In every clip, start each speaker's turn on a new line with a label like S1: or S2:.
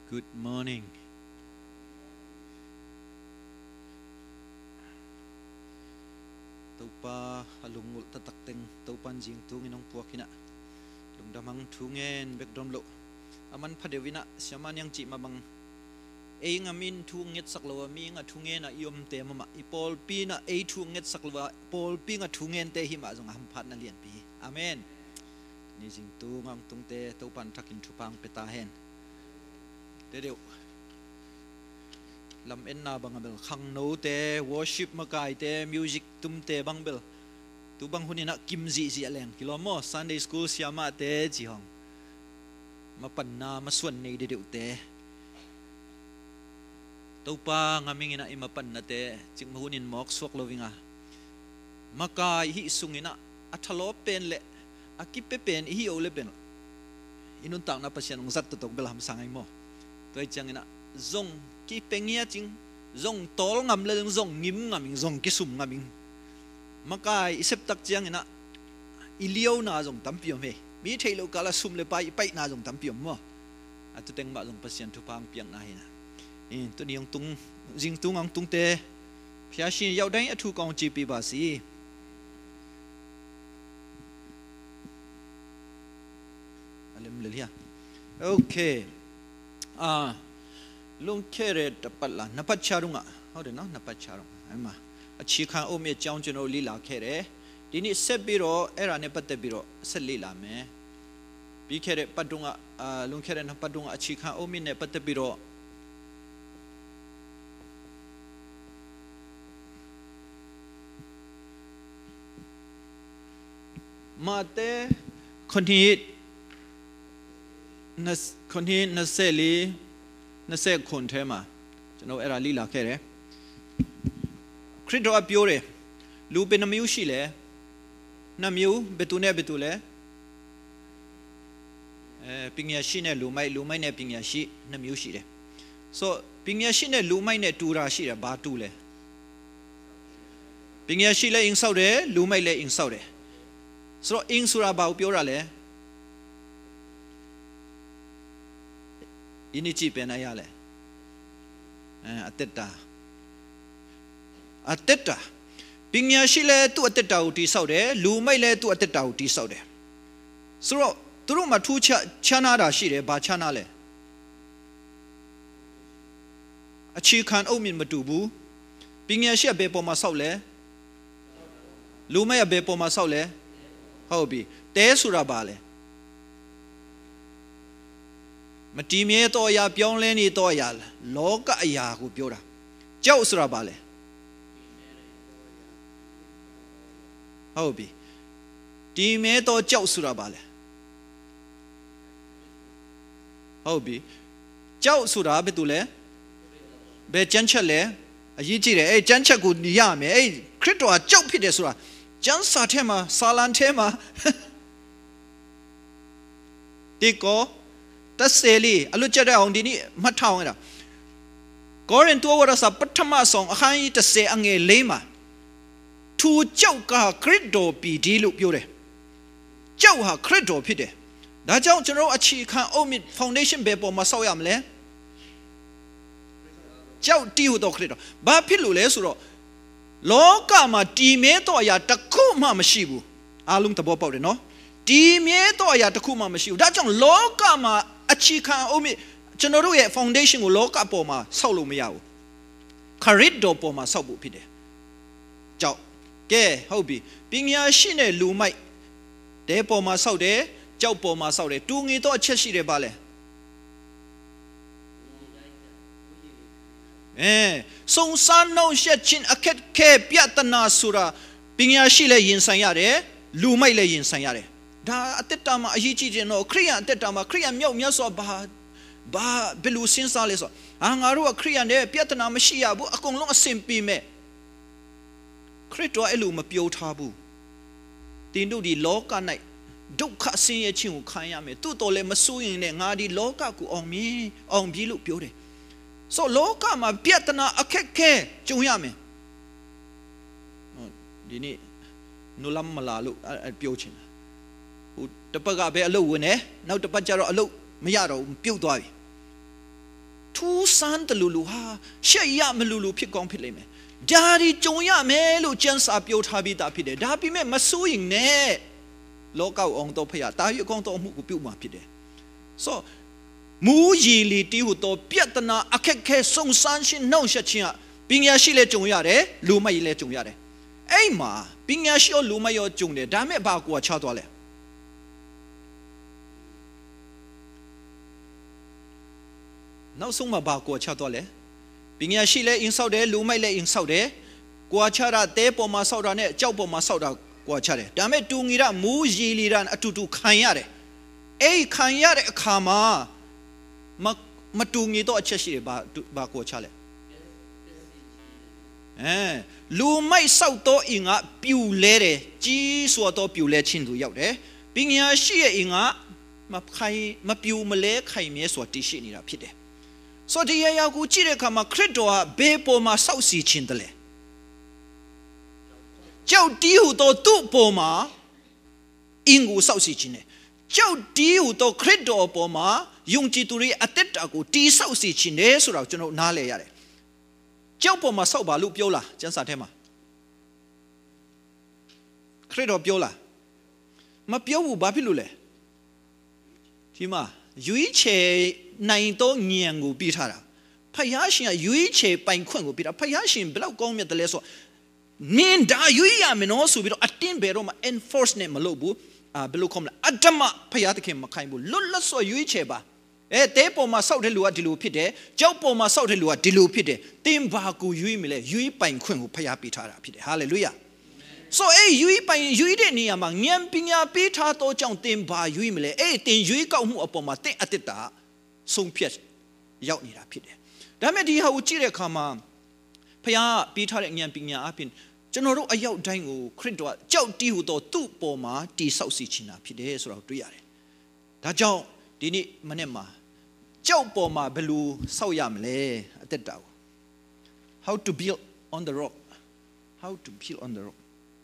S1: Good morning. Topa alungul tatakting topan jing tungin ang puakina. Lungdamang tungen background lo. Aman padewina siyaman yang ci mabang ngamin tungit saklawa mi nga tungen na iom te mama ipol pi na tungit saklawa pol pi nga tungen te hima zong hampat na lian pi. Amen. Ni jing tungang tungte topan takin tupang petahen. Dedeu lam enna bangabel khang no te worship makai te music tum te bangbel tu bang hunina kimzi si aleng kilomo Sunday school siama te ji hong mapanna maswan nei dedeu te topa ngaming ina imapan na te jing mahunin mok sok lovinga makai hi sungina athalo pen le akipe pen hi ole pen inun tang na pasyan ng zat tok belham sangai mo toy changina zong ki pengia ching zong tol ngam le zong ngim ngaming zong ki sum ngaming makai isep tak chiang ina ilio na zong tampiom he mi thailo kala sum le pai pai na zong tampiom mo atu teng ma zong pasien thu pang piang na hina tu ni yong tung jing tung ang tung te phia shin yau dai athu kaung chi pi ba si alem le lia okay lung kere dapat lah napat charunga how de no napat charung ama achi khan ome chaung chuno lila kere dini set biro era ne patte biro set lila me bi kere padunga lung kere na padunga achi khan ome ne patte biro mate konhi naseli nase kon thema chano era lila khere khristo apyo re lu pe namyu shi le namyu betu le pingya shi ne lu mai ne pingya shi namyu shi le so pingya shi ne lu mai ne tu ra shi ra ba tu le pingya shi le ing sau de lu mai le ing sau de so ing sura ba pyo ra le ini chi pe na ya le atetta pingya shi le tu atetta u ti sau de lu mai le tu atetta u ti sau de so ro tu ro ma thu cha na da shi de ba cha na le achi khan au min ma tu bu pingya shi be po ma sau le lu mai be po ma sau le hau bi te sura ba leမတီမြဲတော့အရာပြောင်းလဲနေတော့အရာလောကအရာကိုပြောတာကြောက်ဆိုတာပါလေဟုတ်ပြီတီမြဲတော့ကြောက်ဆိုတာပါလေဟုတ်ပြီကြောက်ဆိုတာဘယ်သူလဲဘယ်ကျမ်းချက်လဲအရေးကြီးတယ်အဲ့ကျမ်းချက်ကိုရမယ်အဲ့ခရစ်တော်ကကြောက်ဖြစ်တယ်ဆိုတာကျမ်းစာထဲမှာစာလံထဲမှာဒီကောတဆေလီအလွတ်ကျတဲ့အောင်ဒီနေ့မှတ်ထောင်ရတာကောရင်တိုဝရစာပထမဆုံးအခန်းကြီး30အငယ်4မှာသူကြောက်ကခရစ်တော်ပြည်ဒီလို့ပြောတယ်ကြောက်ဟာခရစ်တော်ဖြစ်တယ်ဒါကြောင့်ကျွန်တော်အခြေခံအုတ်မြစ် foundation ဘယ်ပေါ်မှာဆောက်ရမလဲကြောက်တီးဟူသောခရစ်တော်ဘာဖြစ်လို့လဲဆိုတော့လောကမှာတည်မြဲသောအရာတစ်ခုမှမရှိဘူးအားလုံးသဘောပေါက်တယ်နော်တည်မြဲသောအရာတစ်ခုမှမရှိဘူးဒါကြောင့်လောကမှာအခြေခံအုတ်မြစ်ကျွန်တော်တို့ရဲ့ foundation ကိုလောကပေါ်မှာဆောက်လို့မရဘူးခရစ်တော်ပေါ်မှာဆောက်ဖို့ဖြစ်တယ်ကြောက်ကဲဟုတ်ပြီပညာရှိတဲ့လူမိုက်တဲပေါ်မှာဆောက်တယ်ကြောက်ပေါ်မှာဆောက်တယ်တူငေတော့အချက်ရှိတယ်ပါလေစုံစမ်းနှောင့်ယှက်ခြင်းအခက်ခဲပြဿနာဆိုတာပညာရှိလည်းရင်ဆိုင်ရတယ်လူမိုက်လည်းရင်ဆိုင်ရတယ်ဒါအတ္တမှာအရေးကြီးတယ်နော်ခရိယံအတ္တမှာခရိယံမြောက်မြတ်စွာဘာဘယ်လိုစဉ်းစားလဲဆိုငါတို့ကခရိယံနဲ့ပြဿနာမရှိရဘူးအကုန်လုံးအဆင်ပြေမဲ့ခရစ်တော်အဲ့လိုမပြောထားဘူးတင်တို့ဒီလောက၌ဒုက္ခဆင်းရဲခြင်းကိုခံရမယ်တိုးတော်လည်းမစိုးရင်လည်းငါဒီလောကကိုအောင်ပြီလို့ပြောတယ်ဆိုလောကမှာပြဿနာအခက်ခဲကြုံရမယ်ဒီနေ့နူလမ်မလာလို့ပြောချင်တယ်ဟိုတပတ်ကပဲအလုပ်ဝင်တယ်နောက်တပတ်ကျတော့အလုပ်မရတော့ဘူးပြုတ်သွားပြီทูซันตะลูลูฮาเชียยะมลูลูพิกองพิเลยเมดาดิจงยะเมลูจันสาเปียวทาบิตาพิเดดาปิเมมาสู้ยิงเน่โลกาองโตพยาตาอยู่กองโตมุกุปิวมาพิเด so มูยีลีติหุโตเปียตนาอเคเคสงสารชินน้องชัดชิงปิงยาชิเลจงยาเรลูไม่เลจงยาเรไอ้มาปิงยาชิโอลูไม่ยอจงเดดาเมบากว่าชาตัวเลยน้าส่งมาบากว่าชาตัวเลยปิงยาชิเลอินเศร้าเดลูไม่เลอินเศร้าเดกว่าชาระเตปอมาเศร้าระเนี่ยเจ้าปอมาเศร้าระกว่าชาเดดาเมตุงีระมูยีลีรันอตุตุขันยาเรไอ้ขันยาเรขามาตุงีโตอัจฉริบากว่าชาเลลูไม่เศร้าโตอิงะปิวเล่เรจีสัวโตปิวเล่ชินดูยาวเดปิงยาชีอิงะมาปิวมาเล่ไข่เมียสัวติชินี่ละพิเดสวัสดียากูจีเรคามาคริสโตะเบปมาเศร้าสีชินตะเลเจ้าดีหูโตตุปมาอิงกูเศร้าสีชินเนเจ้าดีหูโตคริสโตะปมายุงจิตุรีอัตตะกูตีเศร้าสีชินเนสุราจนนาเลยยาเรเจ้าปอมาเศร้าบาลูเปียวล่ะจันสาเทมาคริสโตเปียวล่ะมาเปียวบูบาพิลุเลยที่มายุยเชในโตเงียงกูปีท่าระพยาชิงยุยเชไปขวัญกูปีท่าพยาชิงเบลากองเมียตะเลสมินดายุยยามิโนสุบิโรอัตตินเบโรมา enforce เนี่ยมาโลบูเบลูคอมละอัตมะพยาตะเข็มมาขายบูลุลสวยุยเชบาเตปอมาเศร้าเทลัวดิลูพิเดเจ้าปอมาเศร้าเทลัวดิลูพิเดติมบากูยุยมิเลยุยไปขวัญกูพยาปีท่าระพิเดฮาเลลูยาso ยุยไปยุยเดนี่ยามังเงียบปิญญาปีท่าโตจังติมบายุยมิเลตินยุยเก้าหูอปมาเตอติตาทรงเพียรยาวนี่ละพิเดแต่เมื่อที่เขาอุจิเรคามาพยาปีท่าเรเงียบปิญญาอาพินจนเราอายุได้งูคริสต์ว่าเจ้าที่หูโตตุปมาตีเศร้าสีชินาพิเดสุราตัวอย่างแต่เจ้าทีนี้มันเนี่ยมาเจ้าปมาเบลูเศร้ายามเลยเด็ดดาว how to build on the rock how to build on the rock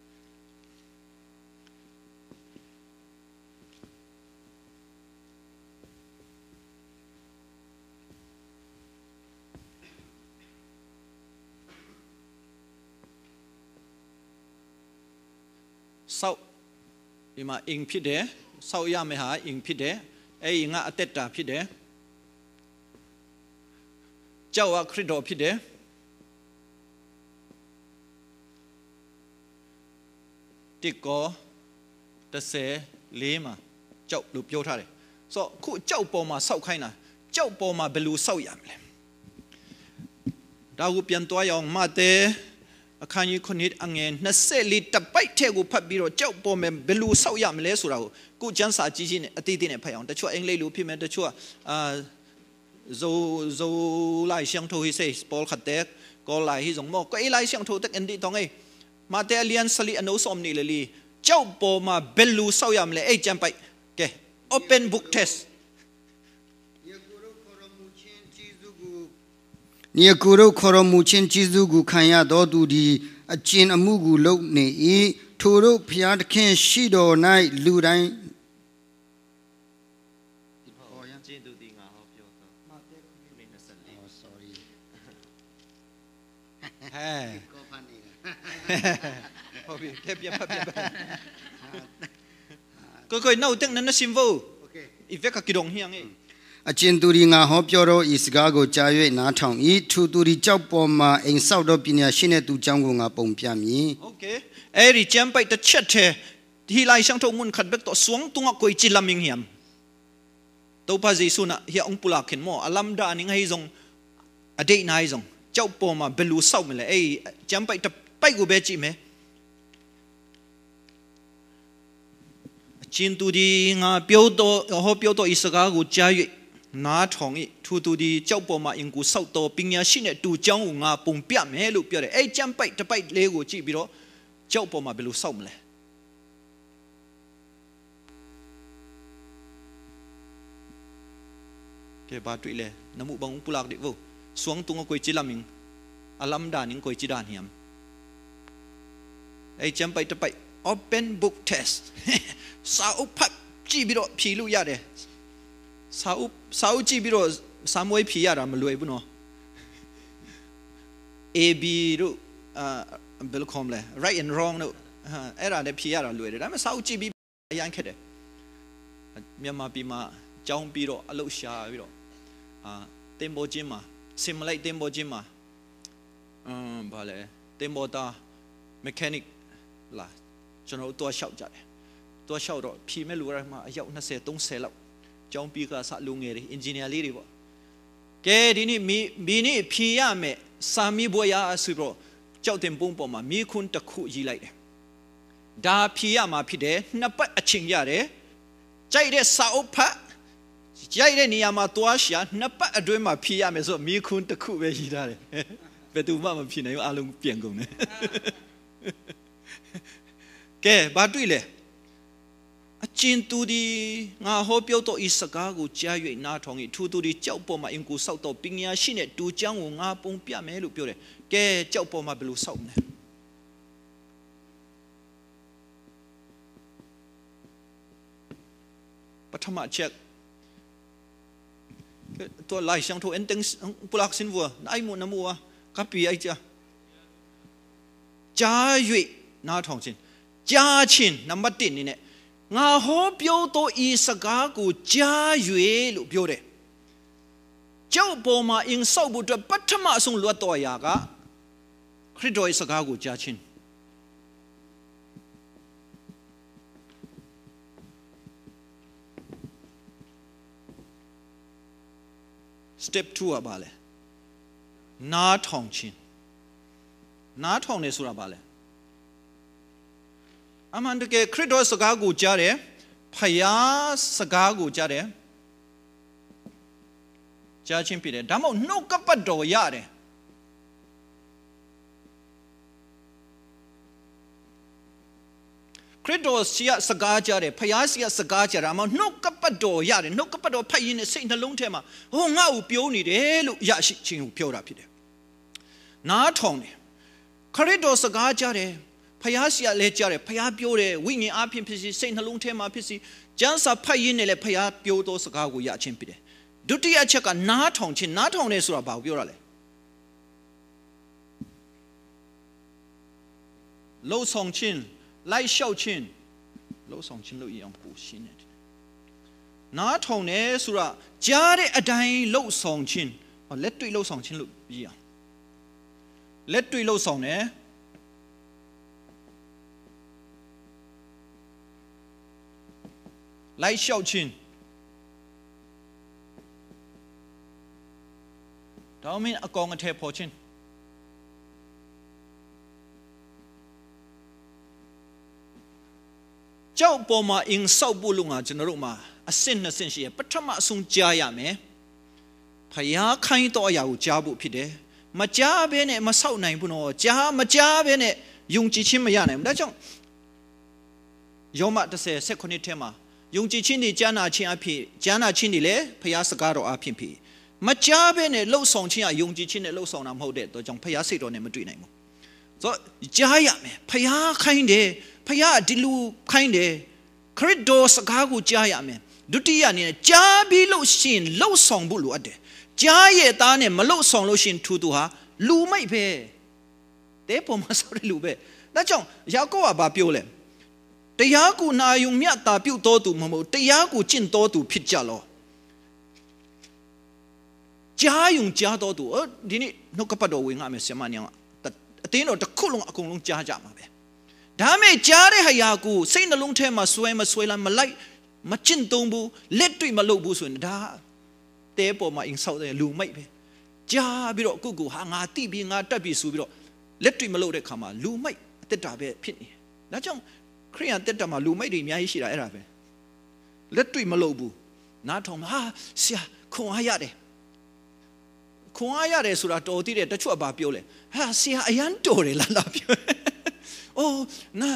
S1: เศร้าอีมาอิงพิเดเศร้ายามไม่หาอิงพิเดไอ้อิงะเตตาพิเดเจ้าคริสโตพิเดติโกตะเสเลมาเจ้าลูกโยธาเลยso คู่เจ้าปอมาเศร้าใครนะเจ้าปอมาเบลูเศร้ายามเลยดาวเปลี่ยนตัวอย่างมาเตอาคารยุคนนี้อังเงินนั่นเสลีตับไปเทกูพับบิโรเจ้าปอมเบลูเศร้ายามเลยสุรากูจันสาจีจีเนี่ยอดีตเนี่ยพยองแต่ชั่วเองเลยรู้พี่แม่แต่ชั่วโจไล่เสียงโทฮิเซสปอลขัดเตกก็ไล่ฮิจงโมก็ไอไล่เสียงโทเตกอันดีตรงไอมาเตเลียนสลีอนุสมนี่เลยเจ้าปอมาเบลูเศร้ายามเลยไอจำไปแก open book test
S2: เนี่ยกูรู้ขอรมูเชนจิซูกูขันยาดอดูดีอาจินอมูกูลุกเนี่ยทูรุพยาตะเข็นชีโดนายลูได
S1: ก็น่าตั้งนั้นนะซิมโวอีเวกกิดงเฮียง
S2: อาจารย์ตุรีงาฮอบยอร์อิสกาโกจายวยนาทองอีทูตุรีเจ้าปอมาเองสาวดอปิญญาชินเนตุจังกูงาปงพิามี
S1: โอเคริจำไปแต่เช็ดเทที่ไล่ช่างทงมุนขัดเบกตัวสวงตุงกุยจิลามิงเฮียมตัวพาจิสุนะเฮียองปุลาเข็นโมอลัมดานิงให้จงอดีตนายจงเจ้าปอมาเบลูเศร้าเมล่จำไปแต่ไปกูเบจิเมจินตุดีงาเปียวโตฮอบเปียวโตอิสกากูจายนาทองอีทูตุดีเจ้าปอมาอิงกูเศร้าโตปิญญาชินเนตูจังกูงาปงเปียเมลูเปียเลยจำไปแต่ไปเลกูจีบิโรเจ้าปอมาเบลูเศร้าเมล่เก็บบาตุยเลยน้ำมุบังปุลากดิวสวงตุงกุยจิลามิงอลัมดานิงกุยจิดานเฮียมจำไปแต่ไป open book test สาวพับจีบิโรพีลุยาเดสาวจีบิโร Samway Piara Maluebuno A B ru Belcomle, right and wrong no era de Piara Lued. I'm a South GB Yankade Myanmar Bima, John Biro, Alosha Viro Tembo Jima, simulate Tembo Jima Bale, Tembo da mechanic la General to a shout jet. To a shout out, P. Melurama, Yauna don't sell out. John Pika Sat Lungeri, engineer Liribo. Get in me, Bini, Piame, Sami Boya Subro, Joutem Bumpoma, Mi kun ta ku yi like. Da Piama Pide, Napa a chingyare, Jade Saopa, Jade Niama Tuasha, Napa a dreamer Piame, so Mi kun ta ku ve yidare. Betu Mama Pina, Alung Piangone. Ke Baduile. A chin to the Hopio is Sagago, Jay, Natongi, two to the Chaupoma in Gusauto, Pinia, Shine, do Jang, Apon Piame, Lupure, Gay Chaupoma Blue Sound. But how much check to LAISIANG to endings, Pulak Sinvua, Naimunamua, Capi Aja Jay, Natongin, Jachin, number 10 in it. Nga hopio to isagagu ja yue lu biore. Jau boma in saubutra patama sung luato yaga. Krido isagagu jachin. Step 2 abale. Na tong chin. Na tong ne surabale. Amandake Krido Sagagu Jare, Paya Sagagu Jare, Jachin Pide, Damo no capado yare. Krido Sia Sagajare, Payasia Sagajara, among no capado yare, no capado payin a saint alone tema, oh now pioni de Yashin Pura Pide. Na Tony Krido Sagajare. Payasia lejare, Payabure, winging up in Pisi, Saint Halung Tema Pisi, Jansa Payinele Payabio Sagagu Yachimpide. Duty a check a not on chin, not on Esra Baurale. Low song chin, light show chin, low song chin, low young pushing it. Not on Esra, Jare a dying low song chin, or let to low song chin look ya. Let to low song, eh? Light show chin. Don't mean a gong a tape chin. Joe Boma in Sao Bulunga, Generuma, a SINNA since Patama sung jayame. Paya kind or yau jabu pide. Majabene, Masau Naibuno, Majabene, Yung Chichimayanam. That's all. Yoma to say, second tema. Yung Chini Jana Chiapi, Jana Chinile, Payasagaro Apimpi. Majabene, low song chia, Yung Chin, low song I'm holded, the Jong Payasito name of Dream. So, Jayame, Paya kinde, Paya dilu kinde, Corridor Sagagu Jayame, Dutiani, Jabi low shin, low song bulu ade, Jaye Dane, Malo song low shin tuduha, Lu may be. Depo Masari Lube. That's all, Yago Abapiole. The Yagu na yung miata piu totu momo, the Yagu chin totu pitjalo. Jayung jadotu, oh, dini no capado wing am semania. That Tino the Kulung Akulung Jajamabe. Dame Jare Hayagu, Saint the long tema swema swela malai, Machin tombu, let to Malobusun da. Depo ma insult the lu might be. Jabiro Gugu, Hangati being a tabi subiro. Let to Malode kama, lu might, the dabe pitney. That's all. Korean tetama lu mai di myai shi da era be let twi ma lou bu na thong ha sia khon ayade sura to ti de ta chhu ba pyo le ha sia ayan to de la pyo oh na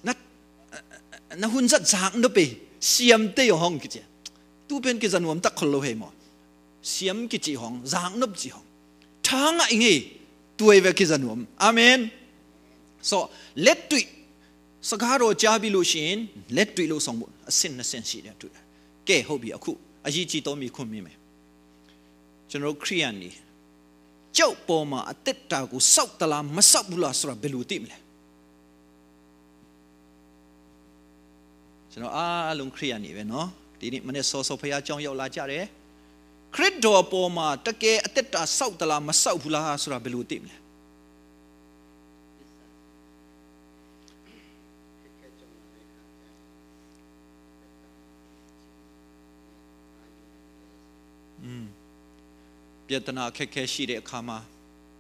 S1: hun zat zang no be siam te yo hong ki che tu ben ki zan wam tak khol lo he mo siam ki chi hong zang no chi hong thang a ngi tuai ve ki zan wam amen so let twi Sagaro Jabilushin, let to lo song, a sin a sensi to that. Gay hobby a coup, a jiji tomi kumime. ကျွန်တော်ခရိယန်နေကြောက်ပေါ်မှာအသက်တာကိုစောက်တလားမစောက်ဘူးလားဆိုတာဘယ်လိုသိမလဲကျွန်တော်အားလုံးခရိယန်နေပဲနော်ဒီနေ့မနေ့စောစောဖခင်ကြောင်းရောက်လာကြတယ်ခရစ်တော်ပေါ်မှာတကယ်အသက်တာစောက်တလားမစောက်ဘူးလားဆိုတာဘယ်လိုသိမလဲပြဿနာခက်ခဲရှိတဲ့အခါမှာ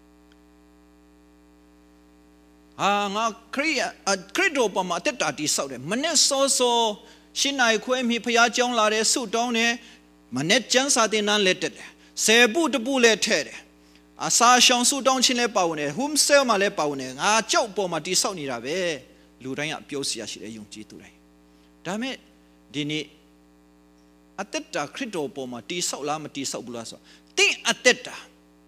S1: ငါခရစ်တော်ပေါ်မှာအသက်တာတည်ဆောက်တယ်မနေ့စောစောရှင်းနိုင်ခွဲမိဖခင်ကြောင်းလာတယ်ဆုတောင်းတယ်မနေ့ကျမ်းစာသင်တန်းလက်တက်တယ်ဆယ်ပုတပုလည်းထဲတယ်အစာရှောင်ဆုတောင်းခြင်းလည်းပါဝင်တယ်ဟွမ်ဆဲမှာလည်းပါဝင်တယ်ငါကြောက်ပေါ်မှာတည်ဆောက်နေတာပဲလူတိုင်းကပြောစရာရှိတယ်ယုံကြည်သူတိုင်းဒါမဲ့ဒီနေ့အသက်တာခရစ်တော်ပေါ်မှာတည်ဆောက်လားမတည်ဆောက်ဘူးလားဆိုတင်းအသက်တာ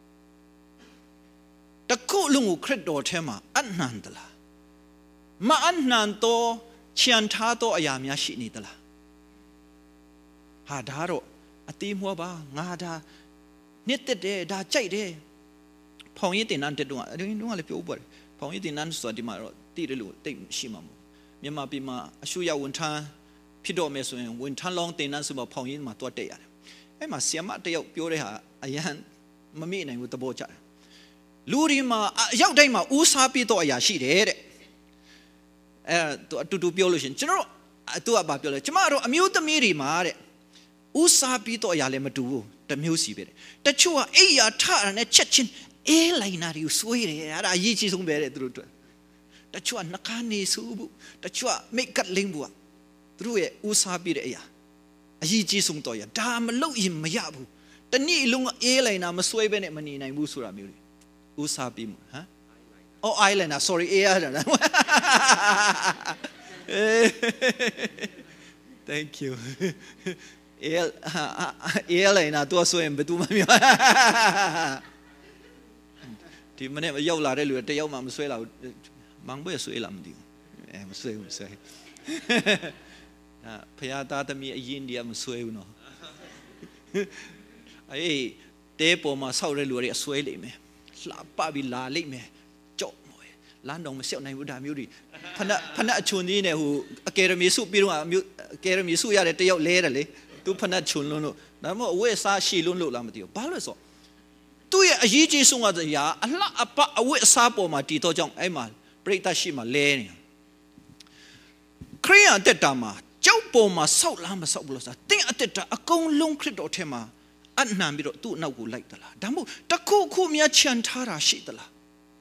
S1: တခုလုံးကိုခရစ်တော်ထဲမှာအနှံတလားမအနှံတော့ချန်ထားတော့အရာများရှိနေသလားဟာဒါတော့အသေးမွားပါငါဒါနှစ်သက်တယ်ဒါကြိုက်တယ်ဖောင်ရည်တင်နန်းတက်တော့အရင်တုန်းကလည်းပြောပါတယ်ဖောင်ရည်တင်နန်းဆိုတာဒီမှာတော့တည်တယ်လို့တိတ်ရှိမှာမဟုတ်မြန်မာပြည်မှာအရှုရဝန်ထမ်းဖြစ်တော့မယ်ဆိုရင်ဝန်ထမ်းလောင်းတင်နန်းဆိုမှဖောင်ရည်မှာတွတ်တက်ရတယ်အဲ့မှာဆီယမတယောက်ပြောတဲ့ဟာအရန်မမေ့နိုင်ဘူးသဘောကျတယ်လူဒီမှာရောက်တိုင်းမှာဦးစားပြီးတော့အရာရှိတယ်တဲ့သူအတူတူပြောလို့ရှင်ကျွန်တော်သူကဘာပြောလဲကျမတို့အမျိုးသမီးတွေမှာတဲ့ဦးစားပြီးတော့အရာလည်းမတူဘူးတမျိုးစီပဲတဲ့တချို့ကအိယာထရနဲ့ချက်ချင်းအေးလိုက်နာတွေကိုစွေးတယ်အဲ့ဒါအရေးကြီးဆုံးပဲတဲ့သူတို့အတွက်တချို့ကနှကားနေဆူဘူးတချို့ကမိတ်ကတ်လင်းဘူးသူတို့ရဲ့ဦးစားပြီးတဲ့အရာအရေးကြီးဆုံးတော့ရဒါမလုပ်ရင်မရဘူးတနည်းလုံးအေးလိုက်နာမစွဲပဲနဲ့မနေနိုင်ဘူးဆိုတာမျိုးတွေဦးစားပြီးဟမ်အော်အိုင်လန်နာ sorry အေးရတယ် thank you အေးလိုက်နာတော့ဆိုရင်ဘယ်သူမှမပြောဒီမနေ့ရောက်လာတဲ့လူတယောက်မှမစွဲလာဘူးမောင်ဘွဲဆွဲလာမသိဘူးမဆွဲဘူးဆွဲဖယားသားသမီးအရင်တည်းမဆွဲဘူးနော်အေးတဲပေါ်မှာဆောက်တဲ့လူတွေအဆွဲလိမ့်မယ်လှပပြီးလာလိမ့်မယ်ကြော့မော်လမ်းတော်မလျှောက်နိုင်ဘူးဒါမျိုးတွေဖနက်အချွန်ကြီးနဲ့ဟိုအကယ်ဒမီစုပြီးတော့အကယ်ဒမီစုရတဲ့တယောက်လဲတယ်လေသူဖနက်ချွန်လွန်းလို့ဒါမှမဟုတ်အဝတ်အစားရှည်လွန်းလို့လားမသိဘူးဘာလို့ဆိုသူ့ရဲ့အရေးကြီးဆုံးကအရာအလှအပအဝတ်အစားပေါ်မှာတည်တော့ကြောင့်အဲ့မှာပြိတ္တရှိမှလဲနေခရိယန်တက်တာမှာကြောက်ပေါ်မှာဆောက်လားမဆောက်ဘူးလို့ဆိုတာတင်းအတက်တာအကုန်လုံးခရစ်တော်ထဲမှာအနှံပြီးတော့သူ့နောက်ကိုလိုက်သလားဒါမှမဟုတ်တခုခုများချန်ထားတာရှိသလား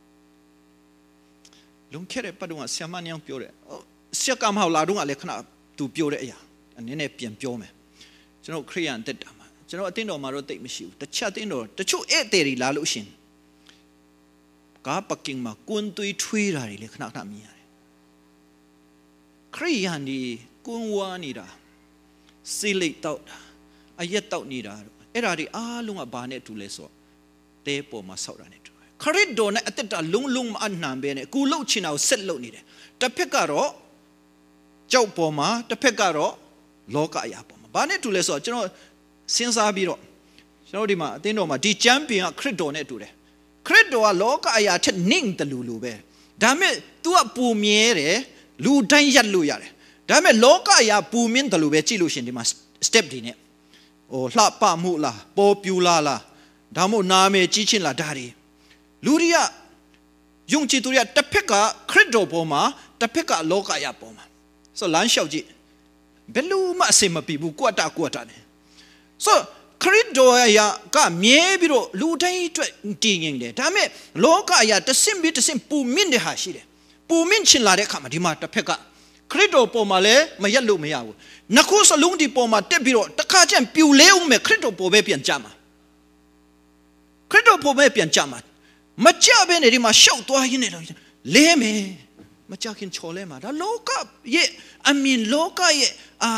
S1: လုံခဲ့တဲ့ပတ်တော့ဆ iam မညောင်ပြောတယ်ဆက်ကမဟောက်လာတော့လည်းခဏသူပြောတဲ့အရာနည်းနည်းပြန်ပြောမယ်ကျွန်တော်ခရိယန်တက်တာမှာကျွန်တော်အတင်းတော်မှာတော့တိတ်မရှိဘူးတစ်ချက်တင်းတော်တချို့ဧည့်သည်တွေလာလို့ရှင်ကားပကင်းမှာကွန်းသွေးထွေးတာတွေလည်းခဏခဏမြင်ရတယ်ခရိယန်ဒီကွန်းဝါနေတာစိလိတ်တောက်တာအရက်တောက်နေတာအဲ့ဒါတွေအားလုံးကဘာနဲ့တူလဲဆိုတဲပေါ်မှာဆောက်တာနဲ့တူတယ်ခရစ်တော်နဲ့အသက်တာလုံးလုံးမအနှံပဲနဲ့ကိုလှုပ်ချင်တာကိုဆက်လှုပ်နေတယ်တစ်ဖက်ကတော့ကြောက်ပေါ်မှာတစ်ဖက်ကတော့လောကအရာပေါ်မှာဘာနဲ့တူလဲဆိုတော့ကျွန်တော်စဉ်းစားပြီးတော့ကျွန်တော်ဒီမှာအသင်းတော်မှာဒီချမ်းပီယံကခရစ်တော်နဲ့တူတယ်ခရစ်တော်ကလောကအရာထက်နှိမ့်တယ်လို့ပဲဒါမဲ့ तू ကပူမြဲတယ်လူတိုင်းရက်လို့ရတယ်ဒါမဲ့လောကအရာပူမြင့်တယ်လို့ပဲကြည့်လို့ရှင်ဒီမှာ step တွေနဲ့လှပမှုလားပေါ်ပြူလားဒါမှမဟုတ်နာမည်ကြီးချင်းလားဒါတွေလူတွေကယုံကြည်သူတွေကတစ်ဖက်ကခရစ်တော်ပေါ်မှာတစ်ဖက်ကလောကရာပေါ်မှာဆိုလမ်းလျှောက်ကြည့်ဘယ်လိုမှအစင်မပြေဘူးကွတ်တာနဲ့ဆိုခရစ်တော်ရာကမြဲပြီးတော့လူတိုင်းအတွက်တည်ငြိမ်တယ်ဒါပေမဲ့လောကရာတဆင့်ပြီးတဆင့်ပူမြင့်တဲ့ဟာရှိတယ်ပူမြင့်ချင်လာတဲ့အခါမှာဒီမှာတစ်ဖက်ကခရစ်တော်ပေါ်မှာလည်းမရက်လို့မရဘူးနှစ်ခုစလုံးဒီပေါ်မှာတက်ပြီးတော့တစ်ခါကျရင်ပြူလဲအောင်မယ်ခရစ်တော်ပေါ်ပဲပြန်ကြမှာခရစ်တော်ပေါ်ပဲပြန်ကြမှာမကြဘဲနဲ့ဒီမှာရှောက်သွားရင်းနဲ့လဲမယ်မကြခင်ချော်လဲမှာဒါလောကရဲ့အမြင်လောကရဲ့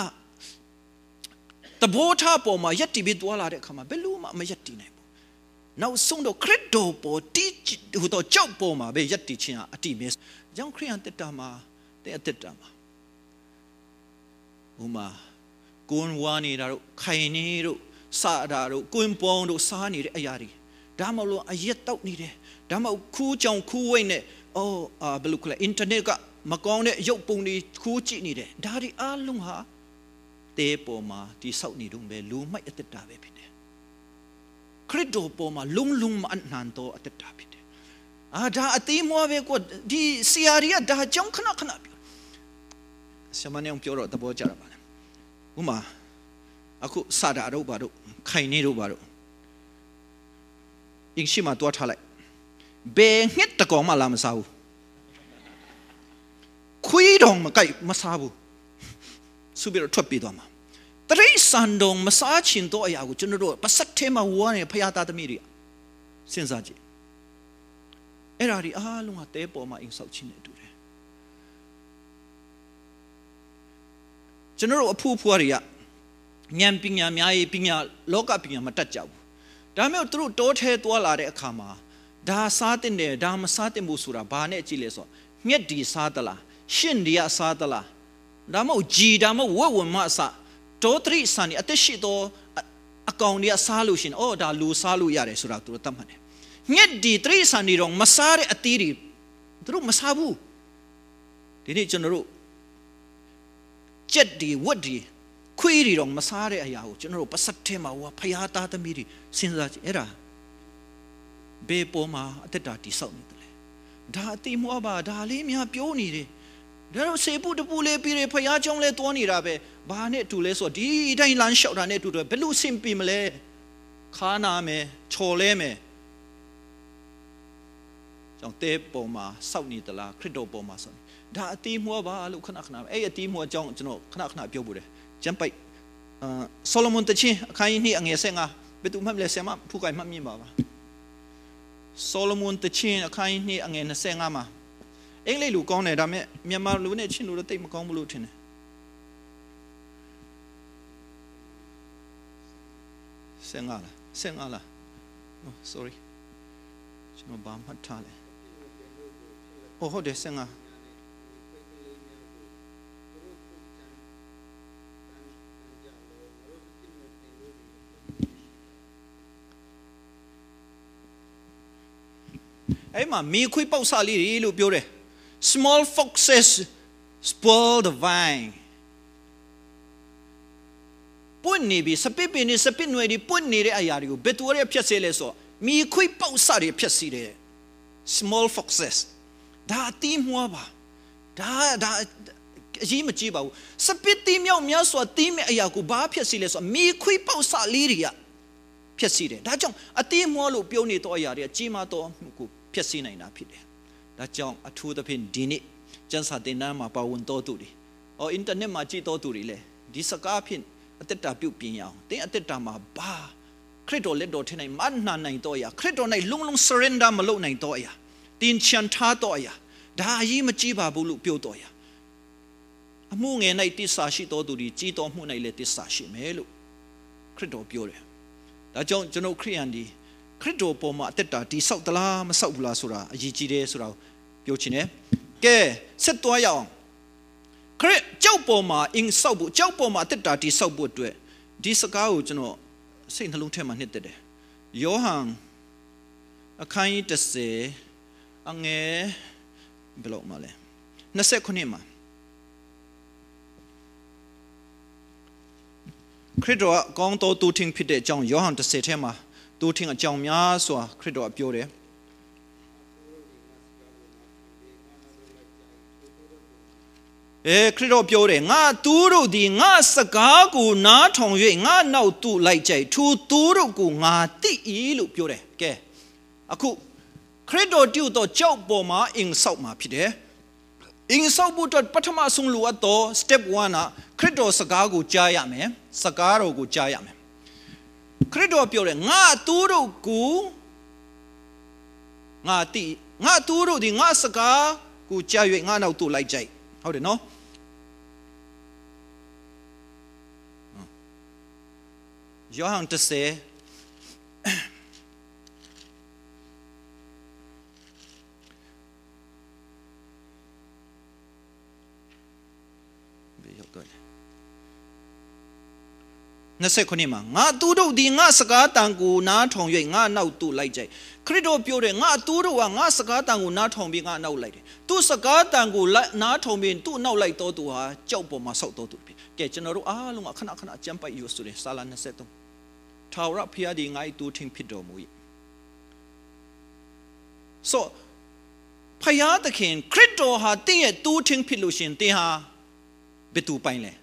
S1: တဘောထားပေါ်မှာယက်တီပြီးသွားလာတဲ့အခါမှာဘယ်လို့မှမယက်တီနိုင်ဘူးနောက်ဆုံးတော့ခရစ်တော်ပေါ်တီးဟိုတော့ကြောက်ပေါ်မှာပဲယက်တီခြင်းအတိမဲကြောင့်ခရိယန်တက်တာမှာတဲ့အတက်တာမှာဟိုမှာကွန်ဝါနေတာတို့ခိုင်နေတို့ Sadaro, Guimpondo, Sani, Ayari. Damalo, a yet out needed. Damo, Ku Jong, Ku Wayne, oh, Belukla, Internet, Macone, Yopuni, Kuchi needed. Daddy Alunha, Te Poma, the South Nidumbe, Luma at the Davide. Credo Poma, Lum and Nanto at the Davide. Da a team of it, the Siaria, da John Knakanap. Samanium Puro, the Bojaraban. Uma. Aku sadaro baru, kainiru baru. Ingshima tua thalai. Be ngit ta kong malam sau. Kui dong makai masabu. Subir thupi do ma. Tri sandong masachin to ayagu chunro pasathe ma wane phayata tamiri. Sensaji. Erari alunga te po ma ing sau chin du re. Chunro aphu phuariya. Nyam pinya myai pinya loka pinya matat jaw. Dame tru tot he to la de akhama. Da satin de da ma satin bu sura ba ne chi le so. Nyet di satala, shin dia satala. Da ma ji da ma wa wa ma sa. To tri sani ateshi to account dia sa lu shin. Oh da lu sa lu ya re sura tu tam ne. Nyet di tri sani rong masare atiri. Tru masabu. Dini chonro. Jet di wad di Query on Masare Ayao, General Pasatema, or Payata the Miri, since that era. Be Poma at the Dati Sound. Dati Moaba, Dalimia Pioni. There was a put a pule pire Payajong let Tony Rabe, Barnet to less or D. Dain Lan shot on it to the Belu Simpimele, Kaname, Choleme. Jong Te Poma, Sound la, Credo Poma son. Dati Moaba, Lukanakna, a team or John, Kanakna Piobure. Jampai Solomon Tachi, Kaini and Yasenga, but to Mamlesema, Pukai Mammy Baba. Solomon Tachi, a Kaini and Yasengama. Ely Lucone, Dame, Miamar Lunachin, will take Macom Lutin. Sengala. Oh, sorry. No Bam Hatale. Oh, de Senga. Ema mi kui pau sali lu biore. Small foxes spoil the vine. Punni bi sapipi ni sapinwe di punni re ayariu betuore piasele so. Mi kui pau sali piasire. Small foxes. Da tim huaba. Da jima jibau. Sapiti miao miao so tim ayaku ba piasile so. Mi kui pau sali ria. Piasire. Da jong ati mo lu pioni to ayaria jima to ku Piasina in Apide. That young a two the pin dini, just had the nama pawun toturi. Or internet machi toturile. This a carpin at the tapu pinyao. They at the tama ba. Credo let dot in a man nine toya. Credo night long surrender malone nine toya. The enchanta toya. Da yima jiba bulu piotoya. A Mung and night this sashi toturi, Chito Muna let this sashi melu. Credo pure. That young General Creandi. Credo Poma Teta, the Sautala, Masaula Sura, Ajide Sura, Yochine. Ge, set to a young. Cre, Jopoma in Saubu, Jopoma Teta, the Saubu to it. This a cow, Saint Lutem knitted. Johan, a kind to say, Ange below Male. Nasekonima. Credo gone to ting pite John Johan to say Tema. Do ting a John Mia so credo up your credo up your nga turu di nga sakagu na tong yue nga now tu like jay tu turu gu nga ti ilu pure ke aku credo due to job boma in south ma pide in south but patama sung lu ato step 1 credo sakagu jaya me sakaro gu jaya me Credo pure nga turu ku nga ti nga turu di nga saka ku cha yue nga nau tu lai jai how no Johan to say นั่นเสกคนนี้มางาตูดูดีงาสกัดตังกูน้าทองย่อยงาเน่าตูไล่ใจคริโดเปียวเรงาตูดูว่างาสกัดตังกูน้าทองบีงาเน่าไล่ตูสกัดตังกูน้าทองบีตูเน่าไล่ตัวตัวเจ้าปอมาเศร้าตัวตัวแกจะนรู้ลุงขณะจำไปอยู่สุดเลยสารันนั่นเสกตรงท้าวรับพิยาดีไงตูทิ้งผิดดมุยso พยาตะเขียนคริสโตหาติ้งตูทิ้งผิดลุชินตีหาเบตูไปเลย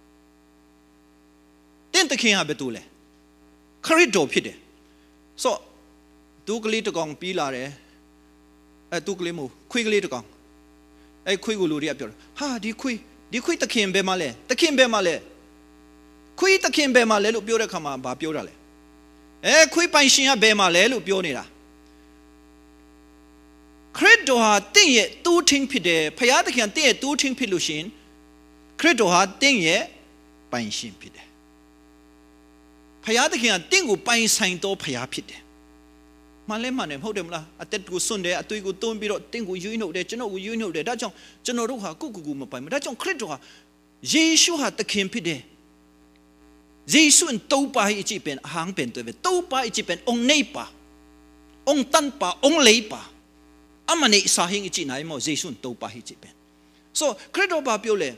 S1: เต้นตะเขียนหาเบตูเลยคริสโตผิดเลย so ตูกลีตะกองปีลาเลยตูกลีมูคุยกลีตะกองคุยกูรู้เรียบร้อยฮ่าดีคุยตะเขียนเบมาเลยตะเขียนเบมาเลยคุยตะเขียนเบมาเลยลูกเปียวได้คำมาบาเปียวได้เลยคุยไปชิงเบมาเลยลูกเปียวนี่ล่ะคริสโตหาติ้งตูทิ้งผิดเลยพยาตะเขียนติ้งตูทิ้งผิดลุชินคริสโตหาติ้งไปชินผิดเลยพยาตะเขียนติ้งกูไปใส่ตัวพยาผิดเลยมาเล่นมาเนี่ยเขาเดิมละอัตตกูสุนเดอตุยกูต้นบิโรติ้งกูยืนเอาเดจนกูยืนเอาเดได้จังจนรู้หากูมาไปไม่ได้จังคริสโตหาเยซูหาตะเขียนผิดเลยเยซูอันโตไปอีจีเป็นหางเป็นตัวเป็นโตไปอีจีเป็นองค์เนปะองค์ตันปะองค์เลปะอามันเนี่ยสาเหตุจีไหนมั่งเยซูอันโตไปอีจีเป็น so คริสโตบาเปียวเลย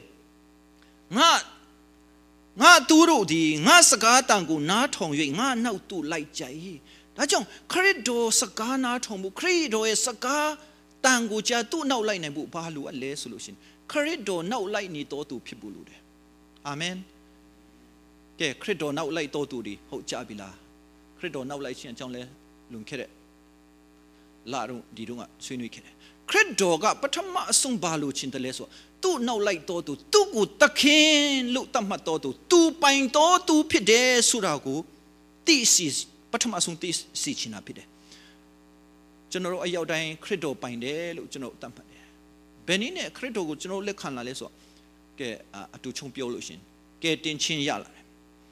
S1: งาตูรูดีงาสกัดตังกูน้าทองย่อยงาเน่าตูไล่ใจแต่จังคริสโตสกัดน้าทองบุคริสโตสกัดตังกูจะตูเน่าไล่ในบุบาลูอันเลสโลชินคริสโตเน่าไล่นี่โตตูพิบูลูเดอาเมนแกคริสโตเน่าไล่โตตูดีเขาจะบิลาคริสโตเน่าไล่เชียนจังเลยลุงแค่เดลารุดีรุงอ่ะช่วยนุ้ยแค่คริสโตก็ปฐมส่งบาลูชินทะเลสวตูเน่าไล่โตตูตูกูตะเคียนลุตั้มมาโตตูไปโตตูพิเดสุรากูตีสีปฐมส่งตีสีชินาพิเดจนเราอายุได้คริสโตไปเดลุจนเราตั้มมาเดเบนี่เนี่ยคริสโตกูจนเราเล็กขันละเลสวแกตูชงเปียวลุชินแกเต็นชินยาละ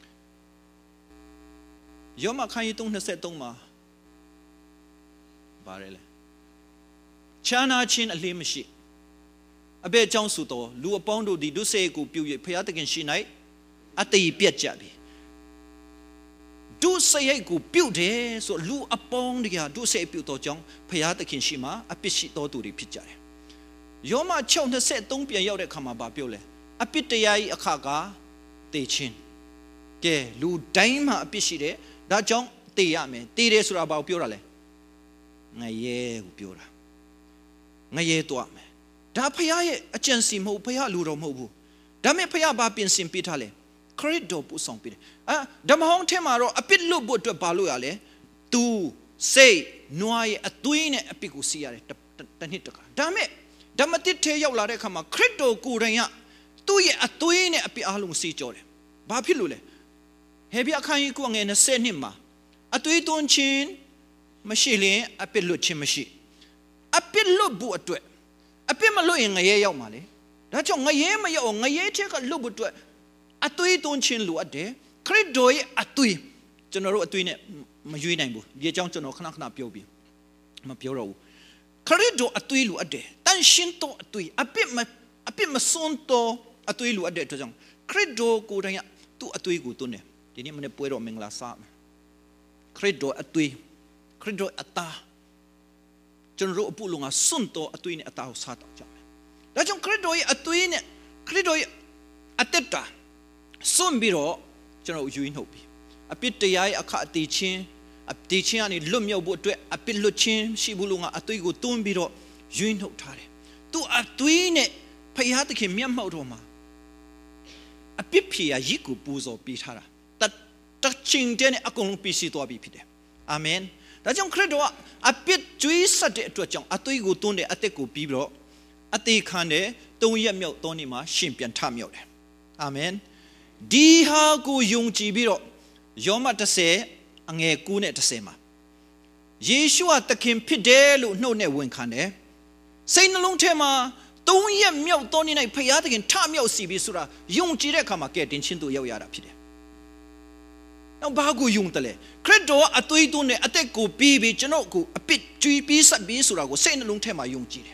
S1: ยอมมาใครตรงนั้นเสร็จตรงมาบาร์เลยชานาชินอลิมชิอเบจงสุโตลูอปองดูดีดูเสกูปิวพยาตะกินชินัยอัตยิเปียจับบีดูเสยกูปิวเดส่วนลูอปองดีอะดูเสปิวโตจังพยาตะกินชิมาอภิชิโตดูดีพิจารยอมมาเช่านั้นเสร็จตรงเปียยาวได้ขมาบาปิวเลยอภิตยายอขากาเตชินแกลูได้มาอภิชิเดได้จังเตียเมตีเรสุราบาปิวอะไรไงเย่กูปิวละไงเย่ตัวเมဒါဖယားရဲ့အကျင့်စီမဟုတ်ဖယားလူတော်မဟုတ်ဘူးဒါမဲ့ဖယားဘာပြင်ဆင်ပေးထားလဲခရစ်တော်ပူဆောင်ပေးတယ်ဓမ္မဟောင်းထဲမှာတော့အပြစ်လွတ်ဖို့အတွက်ဘာလို့ရလဲသူစိတ်နွားရဲ့အသွေးနဲ့အပြစ်ကိုစီးရတယ်တစ်နှစ်တခါဒါမဲ့ဓမ္မတစ်ထဲရောက်လာတဲ့အခါမှာခရစ်တော်ကိုယ်တိုင်ကသူ့ရဲ့အသွေးနဲ့အပြစ်အလုံးစီးကြောတယ်ဘာဖြစ်လို့လဲဟေဘရအခန်းကြီး9ငယ်20နှစ်မှာအသွေးသွင်းခြင်းမရှိရင်အပြစ်လွတ်ခြင်းမရှိအပြစ်လွတ်ဖို့အတွက်အပြစ်မလွတ်ရင်ငရဲရောက်မှာလေဒါကြောင့်ငရဲမရောက်ငရဲချက်ကလွတ်ဖို့အတွက်အသွေးသွင်းခြင်းလိုအပ်တယ်ခရစ်တော်ရဲ့အသွေးကျွန်တော်တို့အသွေးနဲ့မရွေးနိုင်ဘူးဒီအကြောင်းကျွန်တော်ခဏပြောပြီးမပြောတော့ဘူးခရစ်တော်အသွေးလိုအပ်တယ်တန်ရှင်းတော်အသွေးအပြစ်မစွန်းတော်အသွေးလိုအပ်တဲ့အတွက်ကြောင့်ခရစ်တော်ကိုယ်တိုင်ကသူ့အသွေးကိုသွင်းတယ်ဒီနေ့မနေ့ပွဲတော်မင်္ဂလာစားမယ်ခရစ်တော်အသွေးခရစ်တော်အသားကျွန်တော်အပုလုံကစွန့်တော်အသွေးနဲ့အသားကိုစားတော့ကြမယ်ဒါကြောင့်ခရစ်တော်ရဲ့အသွေးနဲ့ခရစ်တော်ရဲ့အသက်တာစွန့်ပြီးတော့ကျွန်တော်ယူနှုတ်ပြီးအပြစ်တရားရဲ့အခအသေးချင်းအသေးချင်းကနေလွတ်မြောက်ဖို့အတွက်အပြစ်လွတ်ချင်းရှိဘူးလို့ကအသွေးကိုတွန်းပြီးတော့ယူနှုတ်ထားတယ်သူအသွေးနဲ့ဖယားသခင်မျက်မှောက်တော်မှာအပြစ်ဖြေရရစ်ကိုပူဇော်ပေးထားတာတချင်းတဲ့အကုန်လုံးပြည့်စုံသွားပြီဖြစ်တယ်အာမင်ဒါကြောင့်ခရစ်တော်ကအပြစ်ကျွေးဆက်တဲ့အတွက်ကြောင့်အသွေးကိုတွန်းတဲ့အသက်ကိုပြီးပြီးတော့အသေးခံတဲ့3ရက်မြောက်သောနေ့မှာရှင်ပြန်ထမြောက်တယ်အာမင်ဒီဟာကိုယုံကြည်ပြီးတော့ယောမ10အငယ်9နဲ့10မှာယေရှုဟာသခင်ဖြစ်တယ်လို့နှုတ်နဲ့ဝန်ခံတယ်စိတ်နှလုံးထဲမှာ3ရက်မြောက်သောနေ့၌ဖခင်သခင်ထမြောက်စီပြီဆိုတာယုံကြည်တဲ့အခါမှာကဲတင်ချင်းတို့ရောက်ရတာဖြစ်တယ်နောက်ဘာကိုယုံတယ်လဲခရစ်တော်အသွေးသွင်းတဲ့အသက်ကိုပြီးပြီးကျွန်တော်ကိုအပြစ်ကြွေးပြီးဆက်ပြီးဆိုတာကိုစိတ်နှလုံးထဲမှာယုံကြည်တယ်